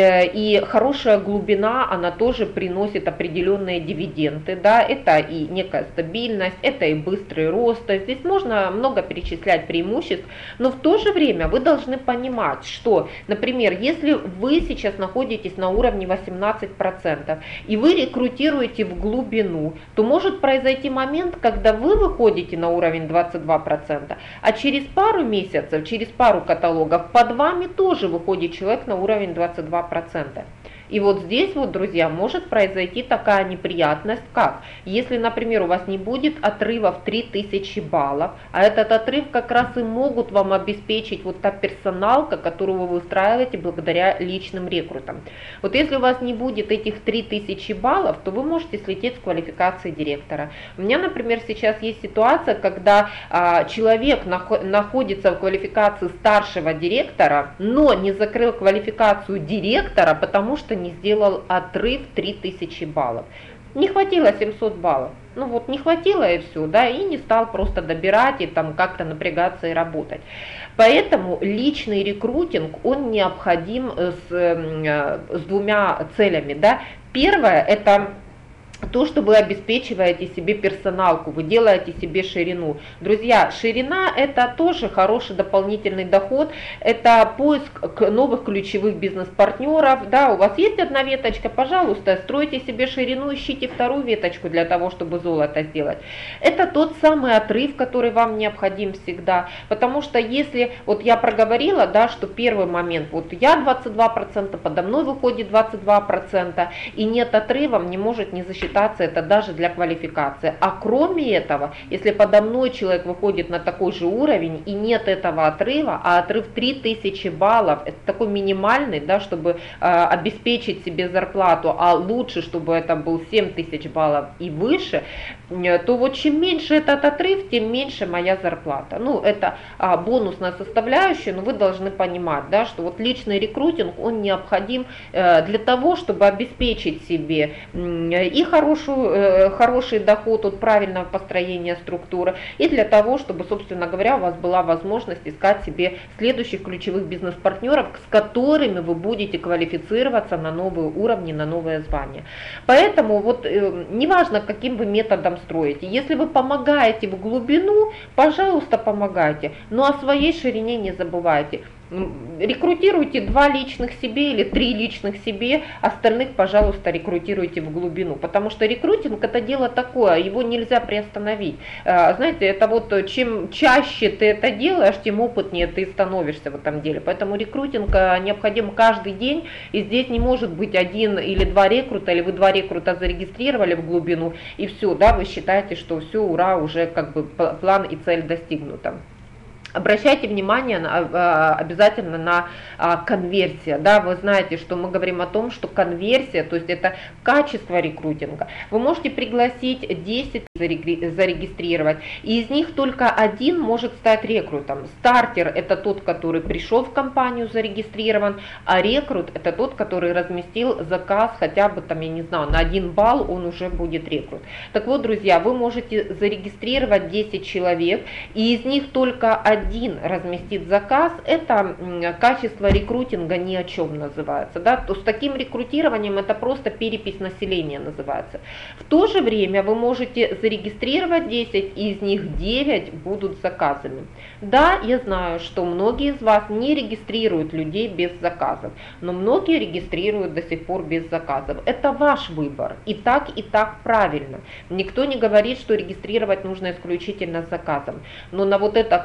И хорошая глубина, она тоже приносит определенные дивиденды. Да? Это и некая стабильность, это и быстрый рост. Здесь можно много перечислять преимуществ, но в то же время вы должны понимать, что, например, если вы сейчас находитесь на уровне восемнадцать процентов и вы рекрутируете в глубину, то может произойти момент, когда вы выходите на уровень двадцать два процента, а через пару месяцев, через пару каталогов под вами тоже выходит человек на уровень двадцать два процента. И вот здесь вот, друзья, может произойти такая неприятность, как, если, например, у вас не будет отрыва в три тысячи баллов, а этот отрыв как раз и могут вам обеспечить вот та персоналка, которую вы выстраиваете благодаря личным рекрутам. Вот если у вас не будет этих три тысячи баллов, то вы можете слететь с квалификации директора. У меня, например, сейчас есть ситуация, когда а, человек нах- находится в квалификации старшего директора, но не закрыл квалификацию директора, потому что не сделал отрыв три тысячи баллов. Не хватило семьсот баллов. Ну вот не хватило и все, да, и не стал просто добирать и там как-то напрягаться и работать. Поэтому личный рекрутинг, он необходим с, с двумя целями, да. Первое — это то, что вы обеспечиваете себе персоналку, вы делаете себе ширину. Друзья, ширина — это тоже хороший дополнительный доход, это поиск новых ключевых бизнес-партнеров. Да, у вас есть одна веточка, пожалуйста, стройте себе ширину, ищите вторую веточку для того, чтобы золото сделать. Это тот самый отрыв, который вам необходим всегда, потому что если, вот я проговорила, да, что первый момент, вот я двадцать два процента, подо мной выходит двадцать два процента, и нет отрыва, не может не засчитать, это даже для квалификации. А кроме этого, если подо мной человек выходит на такой же уровень и нет этого отрыва, а отрыв три тысячи баллов, это такой минимальный, да, чтобы э, обеспечить себе зарплату, а лучше, чтобы это был семь тысяч баллов и выше, э, то вот чем меньше этот отрыв, тем меньше моя зарплата. Ну, это э, бонусная составляющая, но вы должны понимать, да, что вот личный рекрутинг, он необходим э, для того, чтобы обеспечить себе э, и хорошую Хорошую, хороший доход от правильного построения структуры и для того, чтобы, собственно говоря, у вас была возможность искать себе следующих ключевых бизнес-партнеров, с которыми вы будете квалифицироваться на новые уровни, на новое звание. Поэтому вот э, неважно, каким вы методом строите, если вы помогаете в глубину, пожалуйста, помогайте, но о своей ширине не забывайте. Рекрутируйте два личных себе или три личных себе, остальных, пожалуйста, рекрутируйте в глубину, потому что рекрутинг — это дело такое, его нельзя приостановить. Знаете, это вот чем чаще ты это делаешь, тем опытнее ты становишься в этом деле, поэтому рекрутинг необходим каждый день, и здесь не может быть один или два рекрута, или вы два рекрута зарегистрировали в глубину, и все, да, вы считаете, что все, ура, уже как бы план и цель достигнута. Обращайте внимание на, обязательно на конверсию. Да, вы знаете, что мы говорим о том, что конверсия, то есть это качество рекрутинга. Вы можете пригласить десять зарегистрировать, и из них только один может стать рекрутом. Стартер — это тот, который пришел в компанию, зарегистрирован, а рекрут — это тот, который разместил заказ хотя бы там, я не знаю, на один балл, он уже будет рекрут. Так вот, друзья, вы можете зарегистрировать десять человек, и из них только один один разместит заказ, это качество рекрутинга ни о чем называется. Да? То с таким рекрутированием это просто перепись населения называется. В то же время вы можете зарегистрировать десять, и из них девять будут заказами. Да, я знаю, что многие из вас не регистрируют людей без заказов, но многие регистрируют до сих пор без заказов. Это ваш выбор. И так, и так правильно. Никто не говорит, что регистрировать нужно исключительно с заказом. Но на вот это качество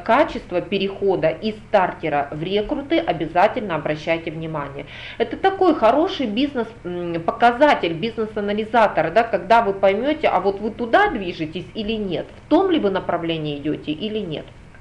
качество перехода из стартера в рекруты обязательно обращайте внимание. Это такой хороший бизнес-показатель, бизнес-анализатор, да, когда вы поймете, а вот вы туда движетесь или нет, в том ли вы направлении идете или нет.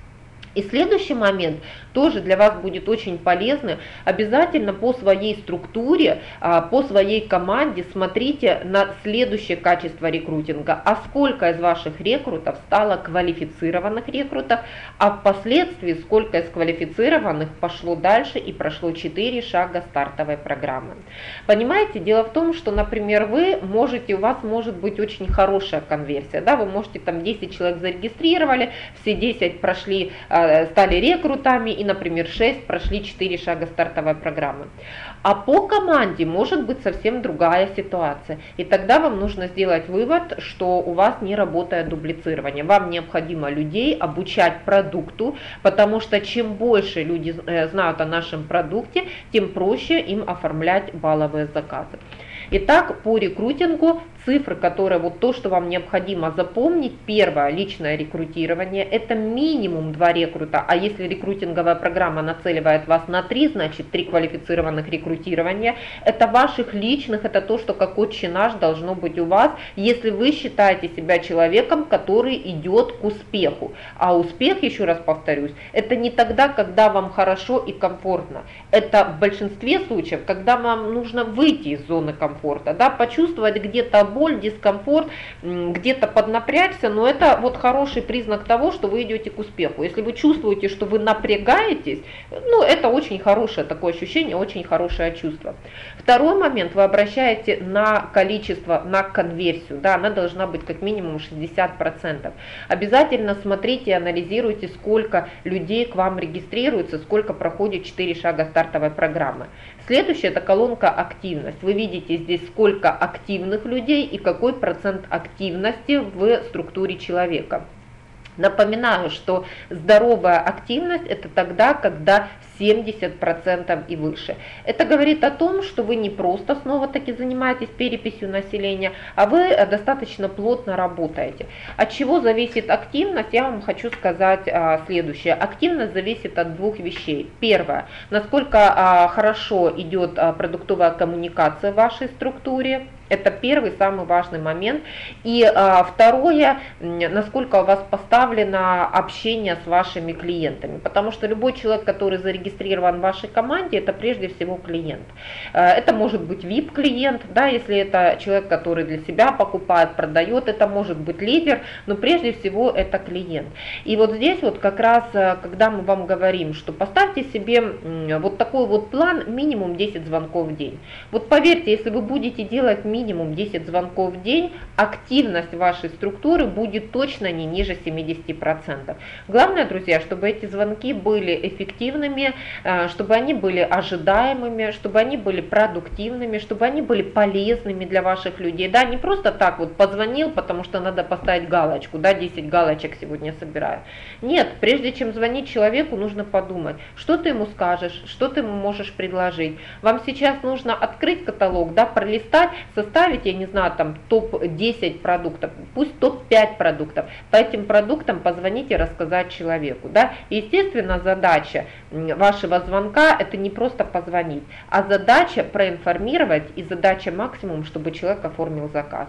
И следующий момент тоже для вас будет очень полезный. Обязательно по своей структуре, по своей команде смотрите на следующее качество рекрутинга. А сколько из ваших рекрутов стало квалифицированных рекрутов, а впоследствии сколько из квалифицированных пошло дальше и прошло четыре шага стартовой программы. Понимаете, дело в том, что, например, вы можете, у вас может быть очень хорошая конверсия. Да? Вы можете там десять человек зарегистрировали, все десять прошли, стали рекрутами и, например, шесть прошли четыре шага стартовой программы. А по команде может быть совсем другая ситуация. И тогда вам нужно сделать вывод, что у вас не работает дублицирование. Вам необходимо людей обучать продукту, потому что чем больше люди знают о нашем продукте, тем проще им оформлять балловые заказы. Итак, по рекрутингу цифры, которые вот то, что вам необходимо запомнить. Первое, личное рекрутирование, это минимум два рекрута, а если рекрутинговая программа нацеливает вас на три, значит три квалифицированных рекрутирования. Это ваших личных, это то, что как отче наш должно быть у вас, если вы считаете себя человеком, который идет к успеху. А успех, еще раз повторюсь, это не тогда, когда вам хорошо и комфортно. Это в большинстве случаев, когда вам нужно выйти из зоны комфорта, да, почувствовать где-то боль, дискомфорт, где-то поднапрячься, но это вот хороший признак того, что вы идете к успеху. Если вы чувствуете, что вы напрягаетесь, ну это очень хорошее такое ощущение, очень хорошее чувство. Второй момент, вы обращаете на количество, на конверсию, да, она должна быть как минимум шестьдесят процентов. Обязательно смотрите и анализируйте, сколько людей к вам регистрируется, сколько проходит четыре шага стартовой программы. Следующее — это колонка активность. Вы видите здесь, сколько активных людей и какой процент активности в структуре человека. Напоминаю, что здоровая активность – это тогда, когда семьдесят процентов и выше. Это говорит о том, что вы не просто снова-таки занимаетесь переписью населения, а вы достаточно плотно работаете. От чего зависит активность, я вам хочу сказать а, следующее. Активность зависит от двух вещей. Первое, насколько а, хорошо идет а, продуктовая коммуникация в вашей структуре. Это первый, самый важный момент. И а, второе, насколько у вас поставлено общение с вашими клиентами. Потому что любой человек, который зарегистрирован в вашей команде, это прежде всего клиент. Это может быть ви ай пи-клиент, да, если это человек, который для себя покупает, продает, это может быть лидер, но прежде всего это клиент. И вот здесь вот как раз, когда мы вам говорим, что поставьте себе вот такой вот план, минимум десять звонков в день. Вот поверьте, если вы будете делать минимум десять звонков в день, активность вашей структуры будет точно не ниже семидесяти процентов. Главное, друзья, чтобы эти звонки были эффективными, чтобы они были ожидаемыми, чтобы они были продуктивными, чтобы они были полезными для ваших людей. Да, не просто так вот позвонил, потому что надо поставить галочку, да, десять галочек сегодня собираю. Нет, прежде чем звонить человеку, нужно подумать, что ты ему скажешь, что ты ему можешь предложить. Вам сейчас нужно открыть каталог, да, пролистать, составить, я не знаю, там топ десять продуктов, пусть топ пять продуктов. По этим продуктам позвонить и рассказать человеку. Да. Естественно, задача вашего звонка — это не просто позвонить, а задача проинформировать и задача максимум, чтобы человек оформил заказ.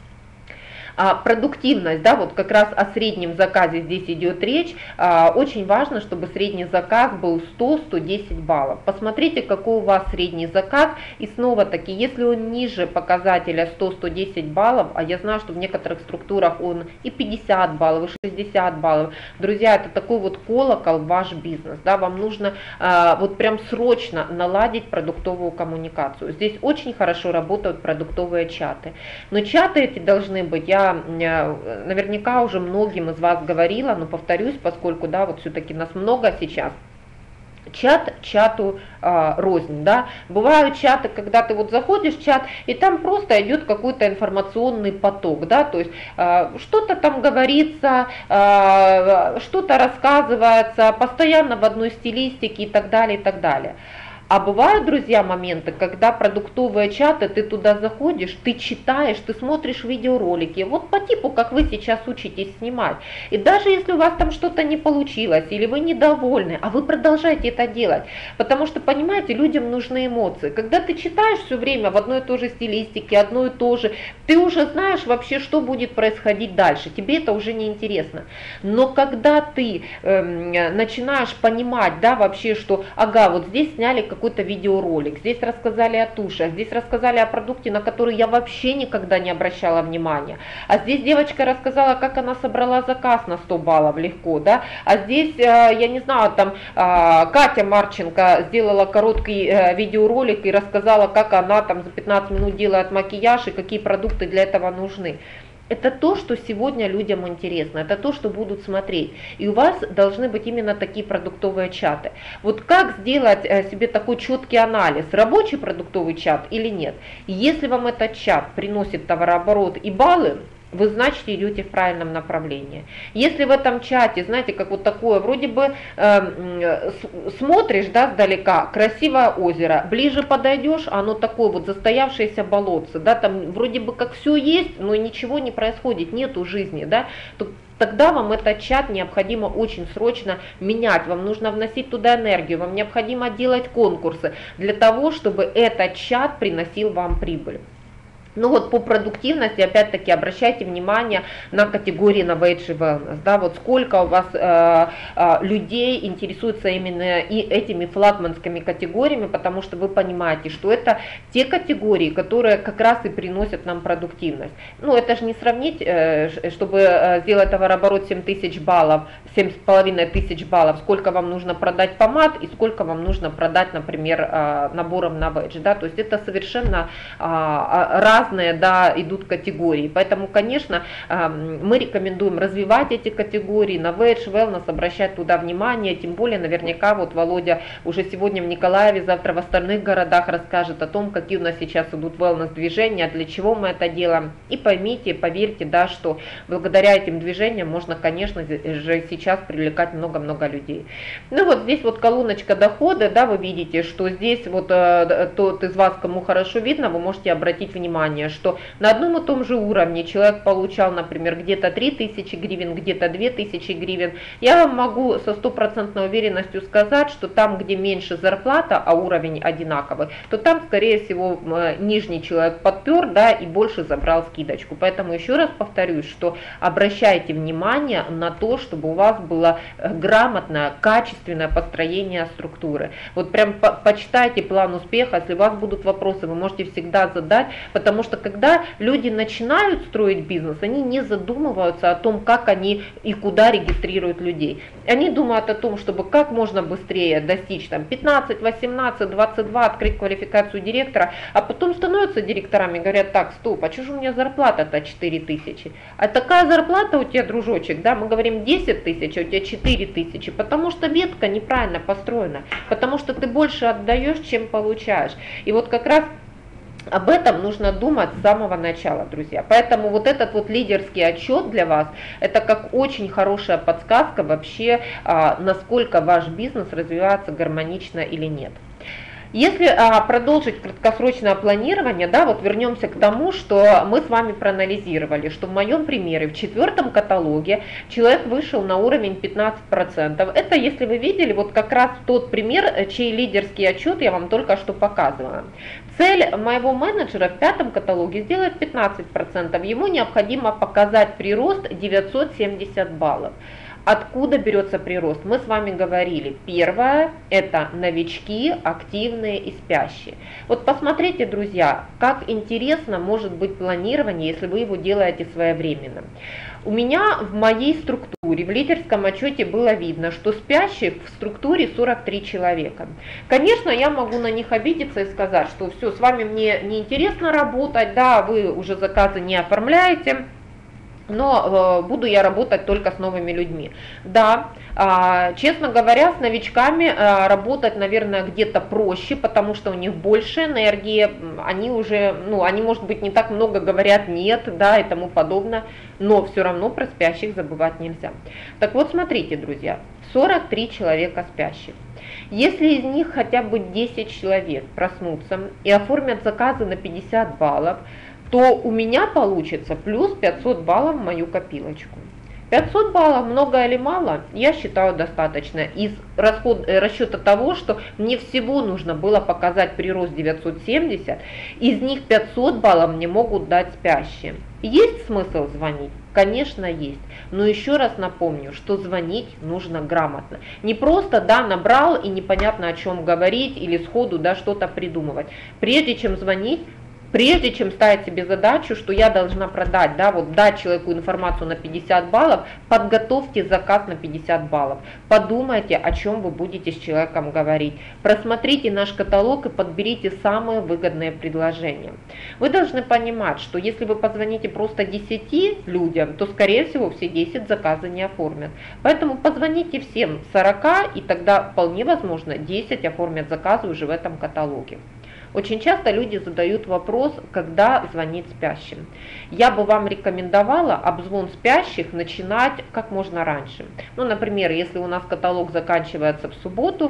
А продуктивность, да, вот как раз о среднем заказе здесь идет речь. А, очень важно, чтобы средний заказ был сто — сто десять баллов. Посмотрите, какой у вас средний заказ, и снова таки, если он ниже показателя сто — сто десять баллов, а я знаю, что в некоторых структурах он и пятьдесят баллов, и шестьдесят баллов, друзья, это такой вот колокол в ваш бизнес, да, вам нужно а, вот прям срочно наладить продуктовую коммуникацию. Здесь очень хорошо работают продуктовые чаты, но чаты эти должны быть, я наверняка уже многим из вас говорила, но повторюсь, поскольку, да, вот все-таки нас много сейчас. Чат чату э, рознь, да. Бывают чаты, когда ты вот заходишь в чат, и там просто идет какой-то информационный поток, да, то есть э, что-то там говорится, э, что-то рассказывается, постоянно в одной стилистике и так далее, и так далее. А бывают, друзья, моменты, когда продуктовые чаты, ты туда заходишь, ты читаешь, ты смотришь видеоролики, вот по типу, как вы сейчас учитесь снимать. И даже если у вас там что-то не получилось, или вы недовольны, а вы продолжаете это делать, потому что, понимаете, людям нужны эмоции. Когда ты читаешь все время в одной и той же стилистике, одно и то же, ты уже знаешь вообще, что будет происходить дальше, тебе это уже не интересно. Но когда ты э, начинаешь понимать, да, вообще, что, ага, вот здесь сняли какой-то видеоролик, здесь рассказали о тушах, здесь рассказали о продукте, на который я вообще никогда не обращала внимания, а здесь девочка рассказала, как она собрала заказ на сто баллов легко, да, а здесь, э, я не знаю, там э, Катя Марченко сделала короткий э, видеоролик и рассказала, как она там за пятнадцать минут делает макияж и какие продукты для этого нужны. Это то, что сегодня людям интересно, это то, что будут смотреть. И у вас должны быть именно такие продуктовые чаты. Вот как сделать себе такой четкий анализ, рабочий продуктовый чат или нет? Если вам этот чат приносит товарооборот и баллы, вы, значит, идете в правильном направлении. Если в этом чате, знаете, как вот такое, вроде бы э, смотришь, да, сдалека, красивое озеро, ближе подойдешь, оно такое вот застоявшееся болотце, да, там вроде бы как все есть, но ничего не происходит, нету жизни, да, то тогда вам этот чат необходимо очень срочно менять, вам нужно вносить туда энергию, вам необходимо делать конкурсы для того, чтобы этот чат приносил вам прибыль. Ну вот по продуктивности, опять-таки, обращайте внимание на категории Novage и Wellness, да, вот сколько у вас э, э, людей интересуются именно и этими флагманскими категориями, потому что вы понимаете, что это те категории, которые как раз и приносят нам продуктивность. Ну это же не сравнить, э, чтобы сделать товарооборот семь тысяч баллов, семь с половиной тысяч баллов, сколько вам нужно продать помад и сколько вам нужно продать, например, э, набором Novage, да, то есть это совершенно э, разные, да, идут категории. Поэтому, конечно, мы рекомендуем развивать эти категории, Novage, Wellness, обращать туда внимание, тем более наверняка вот Володя уже сегодня в Николаеве, завтра в остальных городах расскажет о том, какие у нас сейчас идут wellness движения, для чего мы это делаем. И поймите, поверьте, да, что благодаря этим движениям можно, конечно же, сейчас привлекать много-много людей. Ну вот здесь вот колоночка дохода, да, вы видите, что здесь вот тот из вас, кому хорошо видно, вы можете обратить внимание, что на одном и том же уровне человек получал, например, где-то три тысячи гривен, где-то две тысячи гривен. Я вам могу со стопроцентной уверенностью сказать, что там, где меньше зарплата, а уровень одинаковый, то там, скорее всего, нижний человек подпер, да, и больше забрал скидочку. Поэтому еще раз повторюсь, что обращайте внимание на то, чтобы у вас было грамотное, качественное построение структуры. Вот прям по почитайте план успеха, если у вас будут вопросы, вы можете всегда задать, потому что когда люди начинают строить бизнес, они не задумываются о том, как они и куда регистрируют людей. Они думают о том, чтобы как можно быстрее достичь там пятнадцать, восемнадцать, двадцать два, открыть квалификацию директора, а потом становятся директорами и говорят: так, стоп, а что же у меня зарплата-то четыре тысячи? А такая зарплата у тебя, дружочек, да, мы говорим десять тысяч, а у тебя четыре тысячи, потому что ветка неправильно построена, потому что ты больше отдаешь, чем получаешь. И вот как раз об этом нужно думать с самого начала, друзья. Поэтому вот этот вот лидерский отчет для вас, это как очень хорошая подсказка вообще, насколько ваш бизнес развивается гармонично или нет. Если а, продолжить краткосрочное планирование, да, вот вернемся к тому, что мы с вами проанализировали, что в моем примере в четвертом каталоге человек вышел на уровень пятнадцать процентов. Это, если вы видели, вот как раз тот пример, чей лидерский отчет я вам только что показывала. Цель моего менеджера в пятом каталоге сделать пятнадцать процентов. Ему необходимо показать прирост девятьсот семьдесят баллов. Откуда берется прирост? Мы с вами говорили. Первое – это новички, активные и спящие. Вот посмотрите, друзья, как интересно может быть планирование, если вы его делаете своевременно. У меня в моей структуре, в лидерском отчете было видно, что спящих в структуре сорок три человека. Конечно, я могу на них обидеться и сказать, что все, с вами мне неинтересно работать, да, вы уже заказы не оформляете. но э, буду я работать только с новыми людьми. Да, э, честно говоря, с новичками э, работать, наверное, где-то проще, потому что у них больше энергии, они уже, ну, они, может быть, не так много говорят «нет», да, и тому подобное, но все равно про спящих забывать нельзя. Так вот, смотрите, друзья, сорок три человека спящих. Если из них хотя бы десять человек проснутся и оформят заказы на пятьдесят баллов, то у меня получится плюс пятьсот баллов в мою копилочку. пятьсот баллов много или мало? Я считаю достаточно из расход, расчета того, что мне всего нужно было показать прирост девятьсот семьдесят, из них пятьсот баллов мне могут дать спящие. Есть смысл звонить? Конечно, есть. Но еще раз напомню, что звонить нужно грамотно. Не просто, да, набрал и непонятно о чем говорить или сходу, да, что-то придумывать. Прежде чем звонить, Прежде чем ставить себе задачу, что я должна продать, да, вот дать человеку информацию на пятьдесят баллов, подготовьте заказ на пятьдесят баллов. Подумайте, о чем вы будете с человеком говорить. Просмотрите наш каталог и подберите самые выгодные предложения. Вы должны понимать, что если вы позвоните просто десяти людям, то, скорее всего, все десять заказы не оформят. Поэтому позвоните всем сорока, и тогда вполне возможно десять оформят заказы уже в этом каталоге. Очень часто люди задают вопрос, когда звонить спящим. Я бы вам рекомендовала обзвон спящих начинать как можно раньше. Ну, например, если у нас каталог заканчивается в субботу,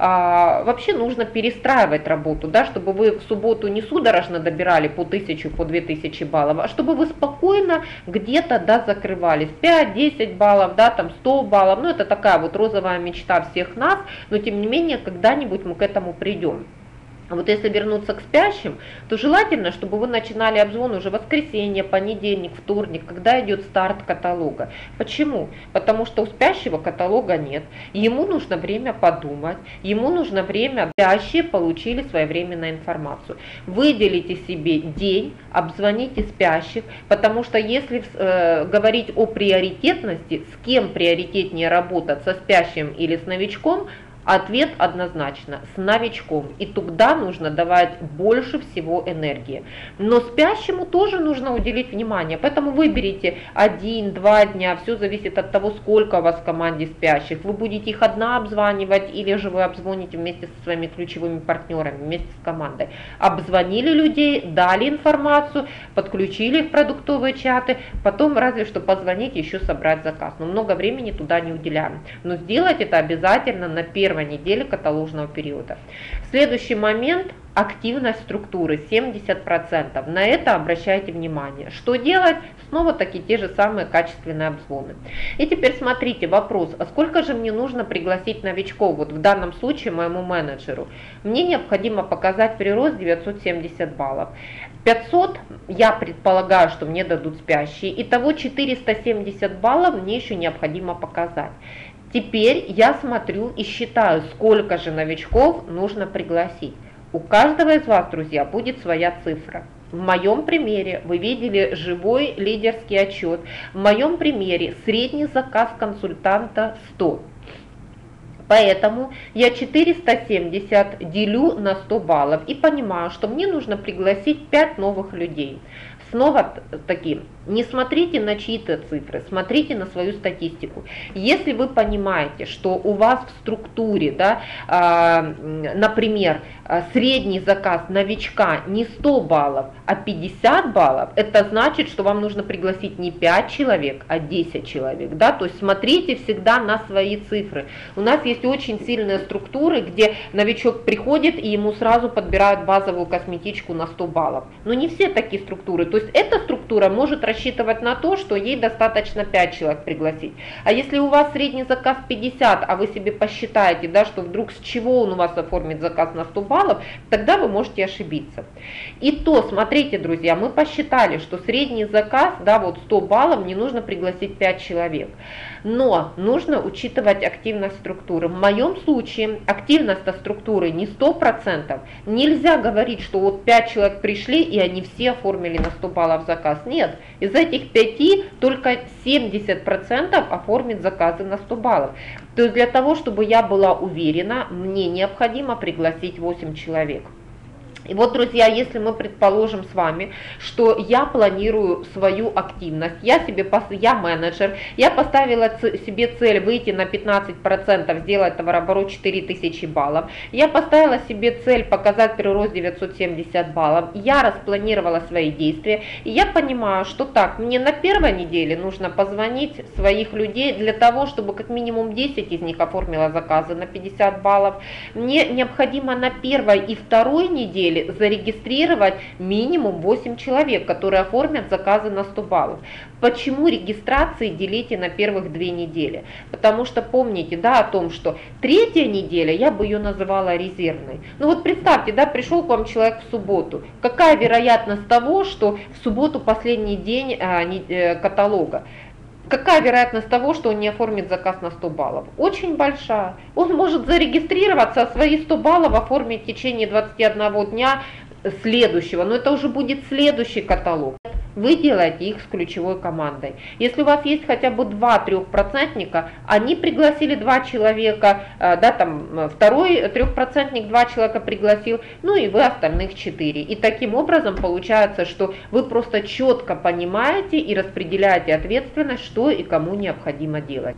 а, вообще нужно перестраивать работу, да, чтобы вы в субботу не судорожно добирали по тысячу, по две тысячи баллов, а чтобы вы спокойно где-то, да, закрывались. пять-десять баллов, да, там сто баллов, ну это такая вот розовая мечта всех нас, но тем не менее когда-нибудь мы к этому придем. А вот если вернуться к спящим, то желательно, чтобы вы начинали обзвон уже воскресенье, понедельник, вторник, когда идет старт каталога. Почему? Потому что у спящего каталога нет. Ему нужно время подумать, ему нужно время, спящие получили своевременно информацию. Выделите себе день, обзвоните спящих, потому что если э, говорить о приоритетности, с кем приоритетнее работать, со спящим или с новичком, ответ однозначно, с новичком, и тогда нужно давать больше всего энергии. Но спящему тоже нужно уделить внимание, поэтому выберите один-два дня, все зависит от того, сколько у вас в команде спящих. Вы будете их одна обзванивать, или же вы обзвоните вместе со своими ключевыми партнерами, вместе с командой. Обзвонили людей, дали информацию, подключили их в продуктовые чаты, потом разве что позвонить, еще собрать заказ. Но много времени туда не уделяем. Но сделать это обязательно на первом неделе каталожного периода. Следующий момент – активность структуры семьдесят процентов. На это обращайте внимание. Что делать? Снова таки те же самые качественные обзвоны. И теперь смотрите, вопрос, а сколько же мне нужно пригласить новичков? Вот в данном случае моему менеджеру. Мне необходимо показать прирост девятьсот семьдесят баллов. пятьсот я предполагаю, что мне дадут спящие. Итого четыреста семьдесят баллов мне еще необходимо показать. Теперь я смотрю и считаю, сколько же новичков нужно пригласить. У каждого из вас, друзья, будет своя цифра. В моем примере вы видели живой лидерский отчет. В моем примере средний заказ консультанта сто. Поэтому я четыреста семьдесят делю на сто баллов и понимаю, что мне нужно пригласить пять новых людей. Снова таки, не смотрите на чьи-то цифры, смотрите на свою статистику. Если вы понимаете, что у вас в структуре, да, э, например, средний заказ новичка не сто баллов, а пятьдесят баллов, это значит, что вам нужно пригласить не пять человек, а десять человек. Да? То есть смотрите всегда на свои цифры. У нас есть очень сильные структуры, где новичок приходит и ему сразу подбирают базовую косметичку на сто баллов. Но не все такие структуры. То есть эта структура может рассчитывать на то, что ей достаточно пять человек пригласить. А если у вас средний заказ пятьдесят, а вы себе посчитаете, да, что вдруг с чего он у вас оформит заказ на сто баллов, тогда вы можете ошибиться. И то, смотрите, друзья, мы посчитали, что средний заказ, да, вот сто баллов, мне нужно пригласить пять человек. Но нужно учитывать активность структуры. В моем случае активность структуры не сто процентов. Нельзя говорить, что вот пять человек пришли и они все оформили на сто баллов заказ. Нет, из этих пяти только семьдесят процентов оформит заказы на сто баллов. То есть для того, чтобы я была уверена, мне необходимо пригласить восемь человек. И вот, друзья, если мы предположим с вами, что я планирую свою активность, я себе, я менеджер, я поставила себе цель выйти на пятнадцать процентов, сделать товарооборот четыре тысячи баллов, я поставила себе цель показать прирост девятьсот семьдесят баллов, я распланировала свои действия, и я понимаю, что так, мне на первой неделе нужно позвонить своих людей для того, чтобы как минимум десять из них оформило заказы на пятьдесят баллов, мне необходимо на первой и второй неделе зарегистрировать минимум восемь человек, которые оформят заказы на сто баллов. Почему регистрации делите на первых две недели? Потому что помните, да, о том, что третья неделя, я бы ее называла резервной. Ну вот представьте, да, пришел к вам человек в субботу. Какая вероятность того, что в субботу последний день а, не, э, каталога? Какая вероятность того, что он не оформит заказ на сто баллов? Очень большая. Он может зарегистрироваться, а свои сто баллов оформить в течение двадцати одного дня следующего, но это уже будет следующий каталог. Вы делаете их с ключевой командой. Если у вас есть хотя бы два трехпроцентника, они пригласили два человека, да, там второй трехпроцентник два человека пригласил, ну и вы остальных четыре. И таким образом получается, что вы просто четко понимаете и распределяете ответственность, что и кому необходимо делать.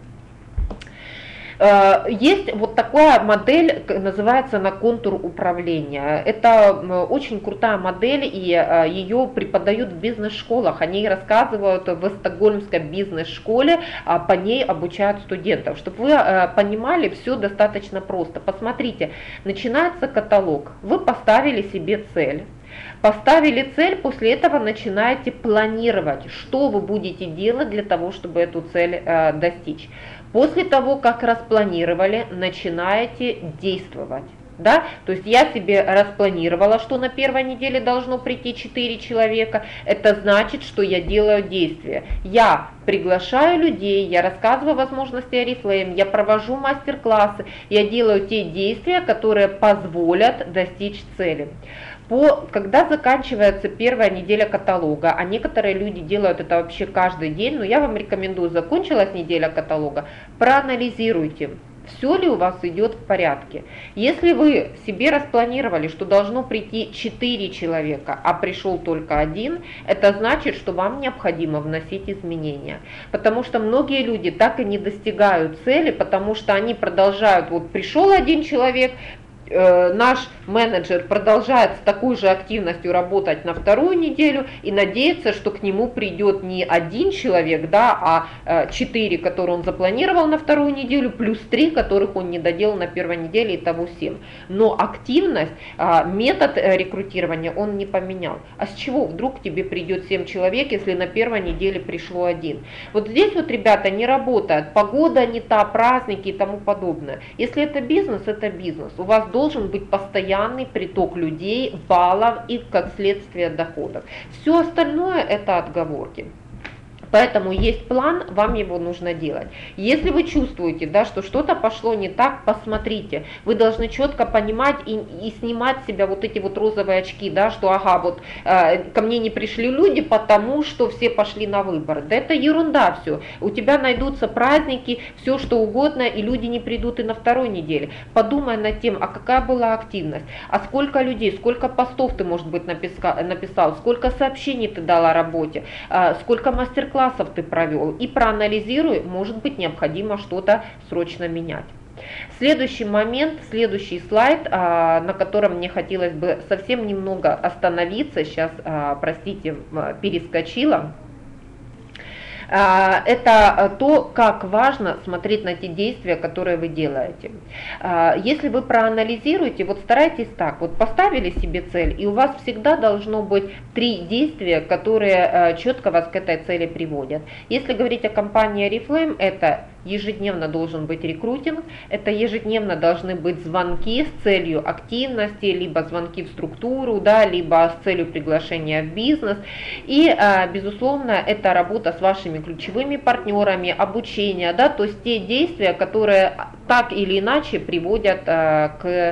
Есть вот такая модель, называется на контур управления. Это очень крутая модель, и ее преподают в бизнес-школах. Они рассказывают в Стокгольмской бизнес-школе, по ней обучают студентов. Чтобы вы понимали, все достаточно просто. Посмотрите, начинается каталог, вы поставили себе цель. Поставили цель, после этого начинаете планировать, что вы будете делать для того, чтобы эту цель э, достичь. После того, как распланировали, начинаете действовать. Да? То есть я себе распланировала, что на первой неделе должно прийти четыре человека. Это значит, что я делаю действия. Я приглашаю людей, я рассказываю возможности Oriflame, я провожу мастер-классы, я делаю те действия, которые позволят достичь цели. По, когда заканчивается первая неделя каталога, а некоторые люди делают это вообще каждый день, но я вам рекомендую, закончилась неделя каталога, проанализируйте, все ли у вас идет в порядке. Если вы себе распланировали, что должно прийти четыре человека, а пришел только один, это значит, что вам необходимо вносить изменения. Потому что многие люди так и не достигают цели, потому что они продолжают, вот пришел один человек, наш менеджер продолжает с такой же активностью работать на вторую неделю и надеется, что к нему придет не один человек, да, а четыре, которые он запланировал на вторую неделю, плюс три, которых он не доделал на первой неделе, итого семь. Но активность, метод рекрутирования он не поменял. А с чего вдруг тебе придет семь человек, если на первой неделе пришло один? Вот здесь вот, ребята, не работает. Погода не та, праздники и тому подобное. Если это бизнес, это бизнес. У вас должен быть постоянный приток людей, баллов и, как следствие, доходов. Все остальное это отговорки. Поэтому есть план, вам его нужно делать. Если вы чувствуете, да, что что-то пошло не так, посмотрите. Вы должны четко понимать и, и снимать с себя вот эти вот розовые очки, да, что ага, вот э, ко мне не пришли люди, потому что все пошли на выборы. Да это ерунда все. У тебя найдутся праздники, все что угодно, и люди не придут и на второй неделе. Подумай над тем, а какая была активность, а сколько людей, сколько постов ты, может быть, написал, написал сколько сообщений ты дал о работе, э, сколько мастер-классов классов ты провел, и проанализируй, может быть, необходимо что-то срочно менять. Следующий момент, следующий слайд, на котором мне хотелось бы совсем немного остановиться, сейчас, простите, перескочила. Это то, как важно смотреть на те действия, которые вы делаете. Если вы проанализируете, вот старайтесь так, вот поставили себе цель, и у вас всегда должно быть три действия, которые четко вас к этой цели приводят. Если говорить о компании Oriflame, это ежедневно должен быть рекрутинг, это ежедневно должны быть звонки с целью активности, либо звонки в структуру, да, либо с целью приглашения в бизнес. И, безусловно, это работа с вашими ключевыми партнерами, обучение, да, то есть те действия, которые так или иначе приводят к,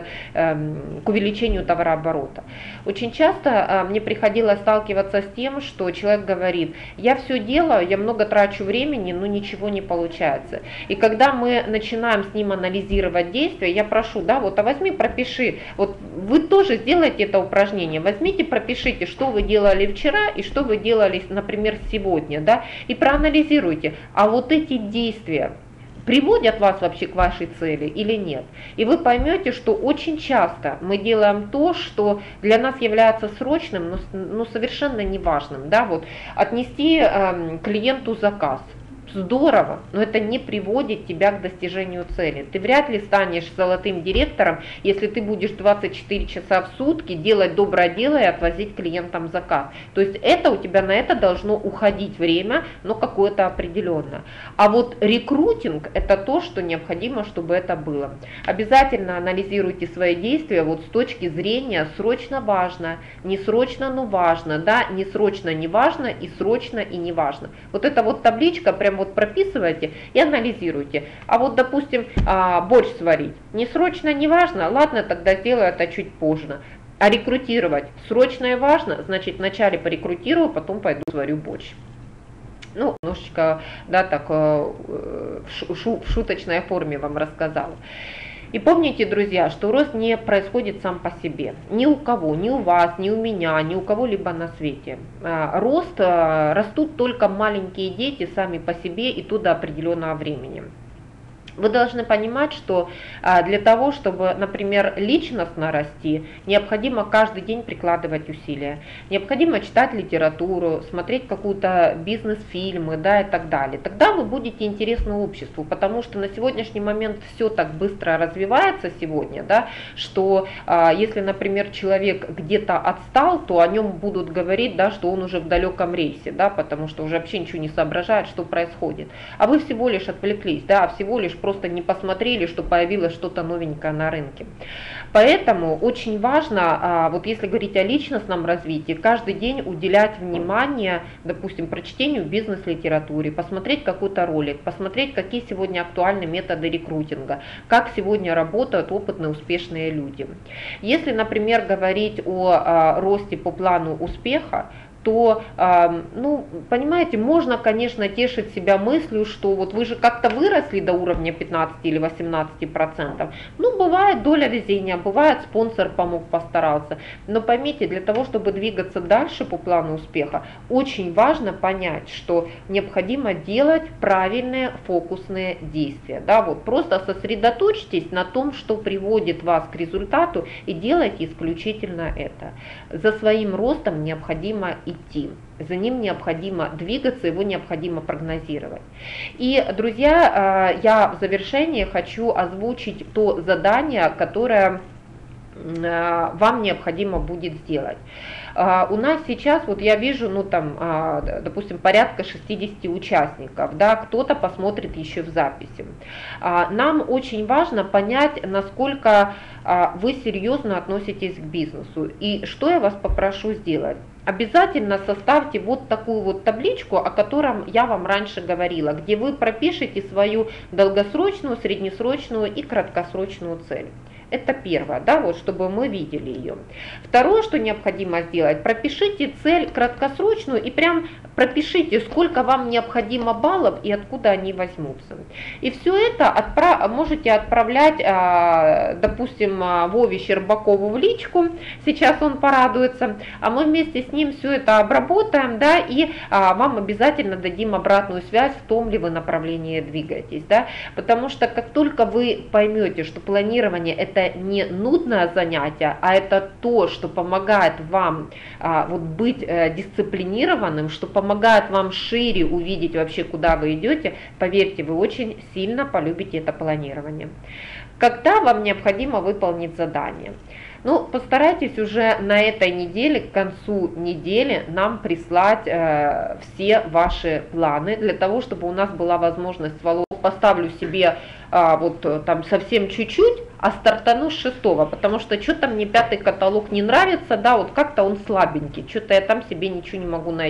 к увеличению товарооборота. Очень часто мне приходилось сталкиваться с тем, что человек говорит: я все делаю, я много трачу времени, но ничего не получается. И когда мы начинаем с ним анализировать действия, я прошу, да, вот, а возьми, пропиши, вот вы тоже сделайте это упражнение, возьмите, пропишите, что вы делали вчера и что вы делали, например, сегодня, да, и проанализируйте, а вот эти действия приводят вас вообще к вашей цели или нет. И вы поймете, что очень часто мы делаем то, что для нас является срочным, но, но совершенно неважным. Да? Вот, отнести э, клиенту заказ. Здорово, но это не приводит тебя к достижению цели. Ты вряд ли станешь золотым директором, если ты будешь двадцать четыре часа в сутки делать доброе дело и отвозить клиентам заказ. То есть это у тебя на это должно уходить время, но какое-то определенное. А вот рекрутинг — это то, что необходимо, чтобы это было. Обязательно анализируйте свои действия вот с точки зрения срочно важно, не срочно, но важно, да, не срочно не важно и срочно и не важно. Вот эта вот табличка прям вот прописывайте и анализируйте. А вот, допустим, борщ сварить не срочно, не важно, ладно, тогда сделаю это чуть позже. А рекрутировать срочно и важно, значит, вначале порекрутирую, потом пойду сварю борщ. Ну, немножечко, да, так в шуточной форме вам рассказала. И помните, друзья, что рост не происходит сам по себе. Ни у кого, ни у вас, ни у меня, ни у кого-либо на свете. Рост, растут только маленькие дети сами по себе и то до определенного времени. Вы должны понимать, что для того, чтобы, например, личностно расти, необходимо каждый день прикладывать усилия. Необходимо читать литературу, смотреть какую-то бизнес-фильмы, да, и так далее. Тогда вы будете интересны обществу, потому что на сегодняшний момент все так быстро развивается сегодня, да, что если, например, человек где-то отстал, то о нем будут говорить, да, что он уже в далеком рейсе, да, потому что уже вообще ничего не соображает, что происходит. А вы всего лишь отвлеклись, да, всего лишь просто не посмотрели, что появилось что-то новенькое на рынке. Поэтому очень важно, вот если говорить о личностном развитии, каждый день уделять внимание, допустим, прочтению бизнес-литературы, посмотреть какой-то ролик, посмотреть, какие сегодня актуальны методы рекрутинга, как сегодня работают опытные, успешные люди. Если, например, говорить о росте по плану успеха, то, ну, понимаете, можно, конечно, тешить себя мыслью, что вот вы же как-то выросли до уровня пятнадцати или восемнадцати процентов. Ну, бывает доля везения, бывает спонсор помог, постарался. Но поймите, для того, чтобы двигаться дальше по плану успеха, очень важно понять, что необходимо делать правильные фокусные действия. Да, вот просто сосредоточьтесь на том, что приводит вас к результату, и делайте исключительно это. За своим ростом необходимо идти. Идти. За ним необходимо двигаться, его необходимо прогнозировать. И, друзья, я в завершении хочу озвучить то задание, которое вам необходимо будет сделать. У нас сейчас, вот я вижу, ну там, допустим, порядка шестидесяти участников, да, кто-то посмотрит еще в записи. Нам очень важно понять, насколько вы серьезно относитесь к бизнесу. И что я вас попрошу сделать? Обязательно составьте вот такую вот табличку, о котором я вам раньше говорила, где вы пропишете свою долгосрочную, среднесрочную и краткосрочную цель. Это первое, да, вот чтобы мы видели ее. Второе, что необходимо сделать, пропишите цель краткосрочную и прям пропишите, сколько вам необходимо баллов и откуда они возьмутся. И все это отправ... можете отправлять, допустим, Вове Щербакову в личку, сейчас он порадуется, а мы вместе с ним все это обработаем, да, и вам обязательно дадим обратную связь, в том ли вы направлении двигаетесь, да, потому что как только вы поймете, что планирование это не нудное занятие, а это то, что помогает вам а, вот, быть а, дисциплинированным, что помогает вам шире увидеть вообще, куда вы идете, поверьте, вы очень сильно полюбите это планирование. Когда вам необходимо выполнить задание? Ну, постарайтесь уже на этой неделе, к концу недели, нам прислать э, все ваши планы, для того, чтобы у нас была возможность с Володей, поставлю себе а, вот там совсем чуть-чуть, а стартану с шестого, потому что что-то мне пятый каталог не нравится, да, вот как-то он слабенький, что-то я там себе ничего не могу найти.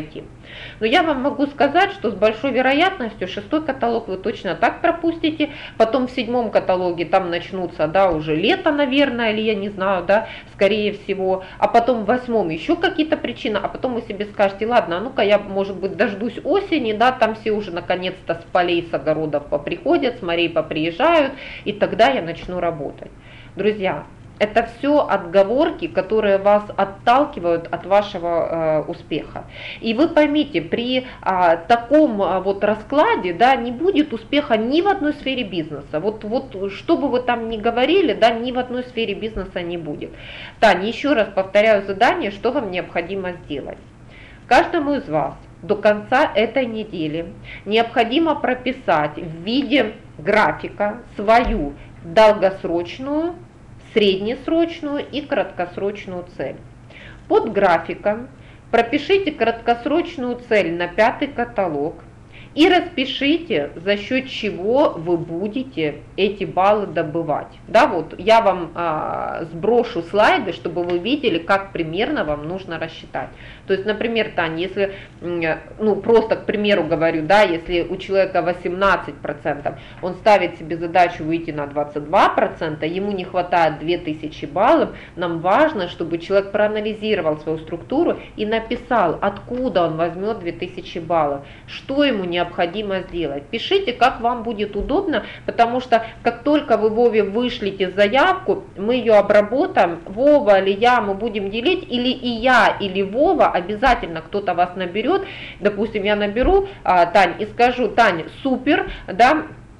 Но я вам могу сказать, что с большой вероятностью шестой каталог вы точно так пропустите, потом в седьмом каталоге там начнутся, да, уже лето, наверное, или я не знаю, да, скорее всего, а потом в восьмом еще какие-то причины, а потом вы себе скажете, ладно, а ну-ка я, может быть, дождусь осени, да, там все уже наконец-то с полей, с огородов поприходят, с морей поприезжают, и тогда я начну работать. Друзья, это все отговорки, которые вас отталкивают от вашего э, успеха. И вы поймите, при э, таком э, вот раскладе, да, не будет успеха ни в одной сфере бизнеса. Вот, вот что бы вы там ни говорили, да, ни в одной сфере бизнеса не будет. Таня, еще раз повторяю задание, что вам необходимо сделать. Каждому из вас до конца этой недели необходимо прописать в виде графика свою долгосрочную, среднесрочную и краткосрочную цель. Под графиком пропишите краткосрочную цель на пятый каталог и распишите, за счет чего вы будете эти баллы добывать. Да, вот я вам а, сброшу слайды, чтобы вы видели, как примерно вам нужно рассчитать. То есть, например, Таня, если, ну просто к примеру говорю, да, если у человека восемнадцать процентов, он ставит себе задачу выйти на двадцать два процента, ему не хватает две тысячи баллов, нам важно, чтобы человек проанализировал свою структуру и написал, откуда он возьмет две тысячи баллов, что ему необходимо сделать. Пишите, как вам будет удобно, потому что как только вы Вове вышлите заявку, мы ее обработаем, Вова или я, мы будем делить, или и я, или Вова, обязательно кто-то вас наберет, допустим, я наберу, Тань, и скажу, Тань, супер, да,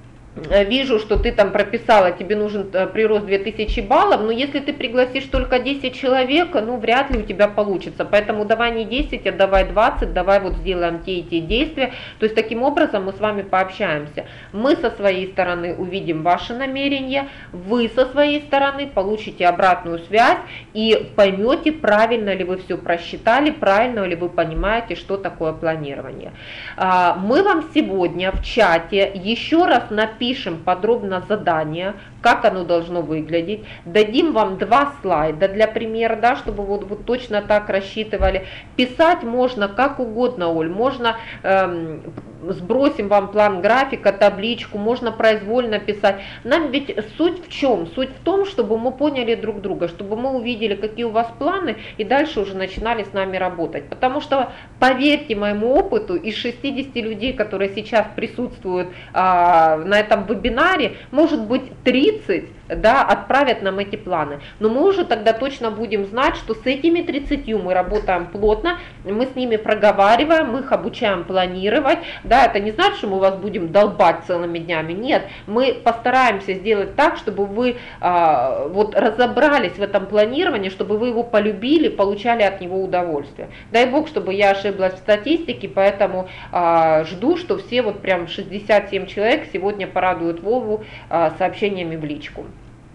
вижу, что ты там прописала, тебе нужен прирост две тысячи баллов, но если ты пригласишь только десять человек, ну вряд ли у тебя получится, поэтому давай не десять, а давай двадцать, давай вот сделаем те и те действия, то есть таким образом мы с вами пообщаемся. Мы со своей стороны увидим ваши намерения, вы со своей стороны получите обратную связь и поймете, правильно ли вы все просчитали, правильно ли вы понимаете, что такое планирование. Мы вам сегодня в чате еще раз напишем, Пишем подробно задание, как оно должно выглядеть, дадим вам два слайда для примера, да, чтобы вот вы точно так рассчитывали. Писать можно как угодно, Оль, можно эм, сбросим вам план графика, табличку, можно произвольно писать. Нам ведь суть в чем? Суть в том, чтобы мы поняли друг друга, чтобы мы увидели, какие у вас планы, и дальше уже начинали с нами работать. Потому что, поверьте моему опыту, из шестидесяти людей, которые сейчас присутствуют а, на этом вебинаре, может быть тридцать, да, отправят нам эти планы. Но мы уже тогда точно будем знать, что с этими тридцатью мы работаем плотно, мы с ними проговариваем, мы их обучаем планировать. Да, это не значит, что мы вас будем долбать целыми днями. Нет, мы постараемся сделать так, чтобы вы а, вот разобрались в этом планировании, чтобы вы его полюбили, получали от него удовольствие. Дай Бог, чтобы я ошиблась в статистике, поэтому а, жду, что все вот прям шестьдесят семь человек сегодня порадуют Вову а, сообщениями в личку.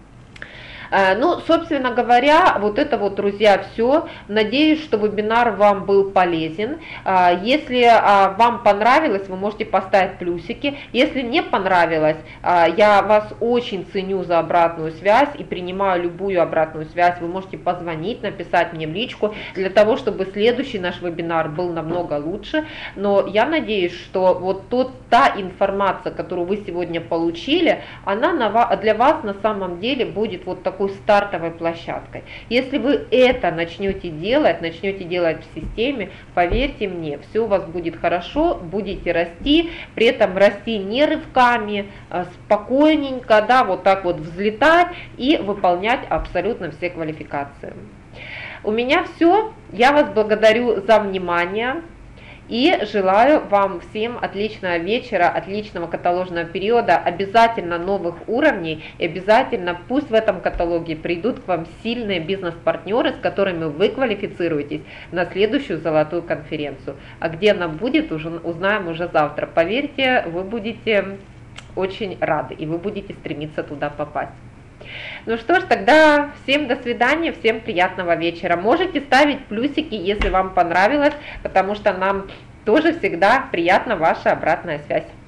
Ну, собственно говоря, вот это вот, друзья, все. Надеюсь, что вебинар вам был полезен. Если вам понравилось, вы можете поставить плюсики. Если не понравилось, я вас очень ценю за обратную связь и принимаю любую обратную связь. Вы можете позвонить, написать мне в личку, для того, чтобы следующий наш вебинар был намного лучше. Но я надеюсь, что вот тот, та информация, которую вы сегодня получили, она для вас на самом деле будет вот такой стартовой площадкой. Если вы это начнете делать, начнете делать в системе, поверьте мне, все у вас будет хорошо, будете расти, при этом расти не рывками, а спокойненько, да, вот так вот взлетать и выполнять абсолютно все квалификации. У меня все. Я вас благодарю за внимание. И желаю вам всем отличного вечера, отличного каталожного периода, обязательно новых уровней, и обязательно пусть в этом каталоге придут к вам сильные бизнес-партнеры, с которыми вы квалифицируетесь на следующую золотую конференцию. А где она будет, уже узнаем уже завтра. Поверьте, вы будете очень рады, и вы будете стремиться туда попасть. Ну что ж, тогда всем до свидания, всем приятного вечера. Можете ставить плюсики, если вам понравилось, потому что нам тоже всегда приятна ваша обратная связь.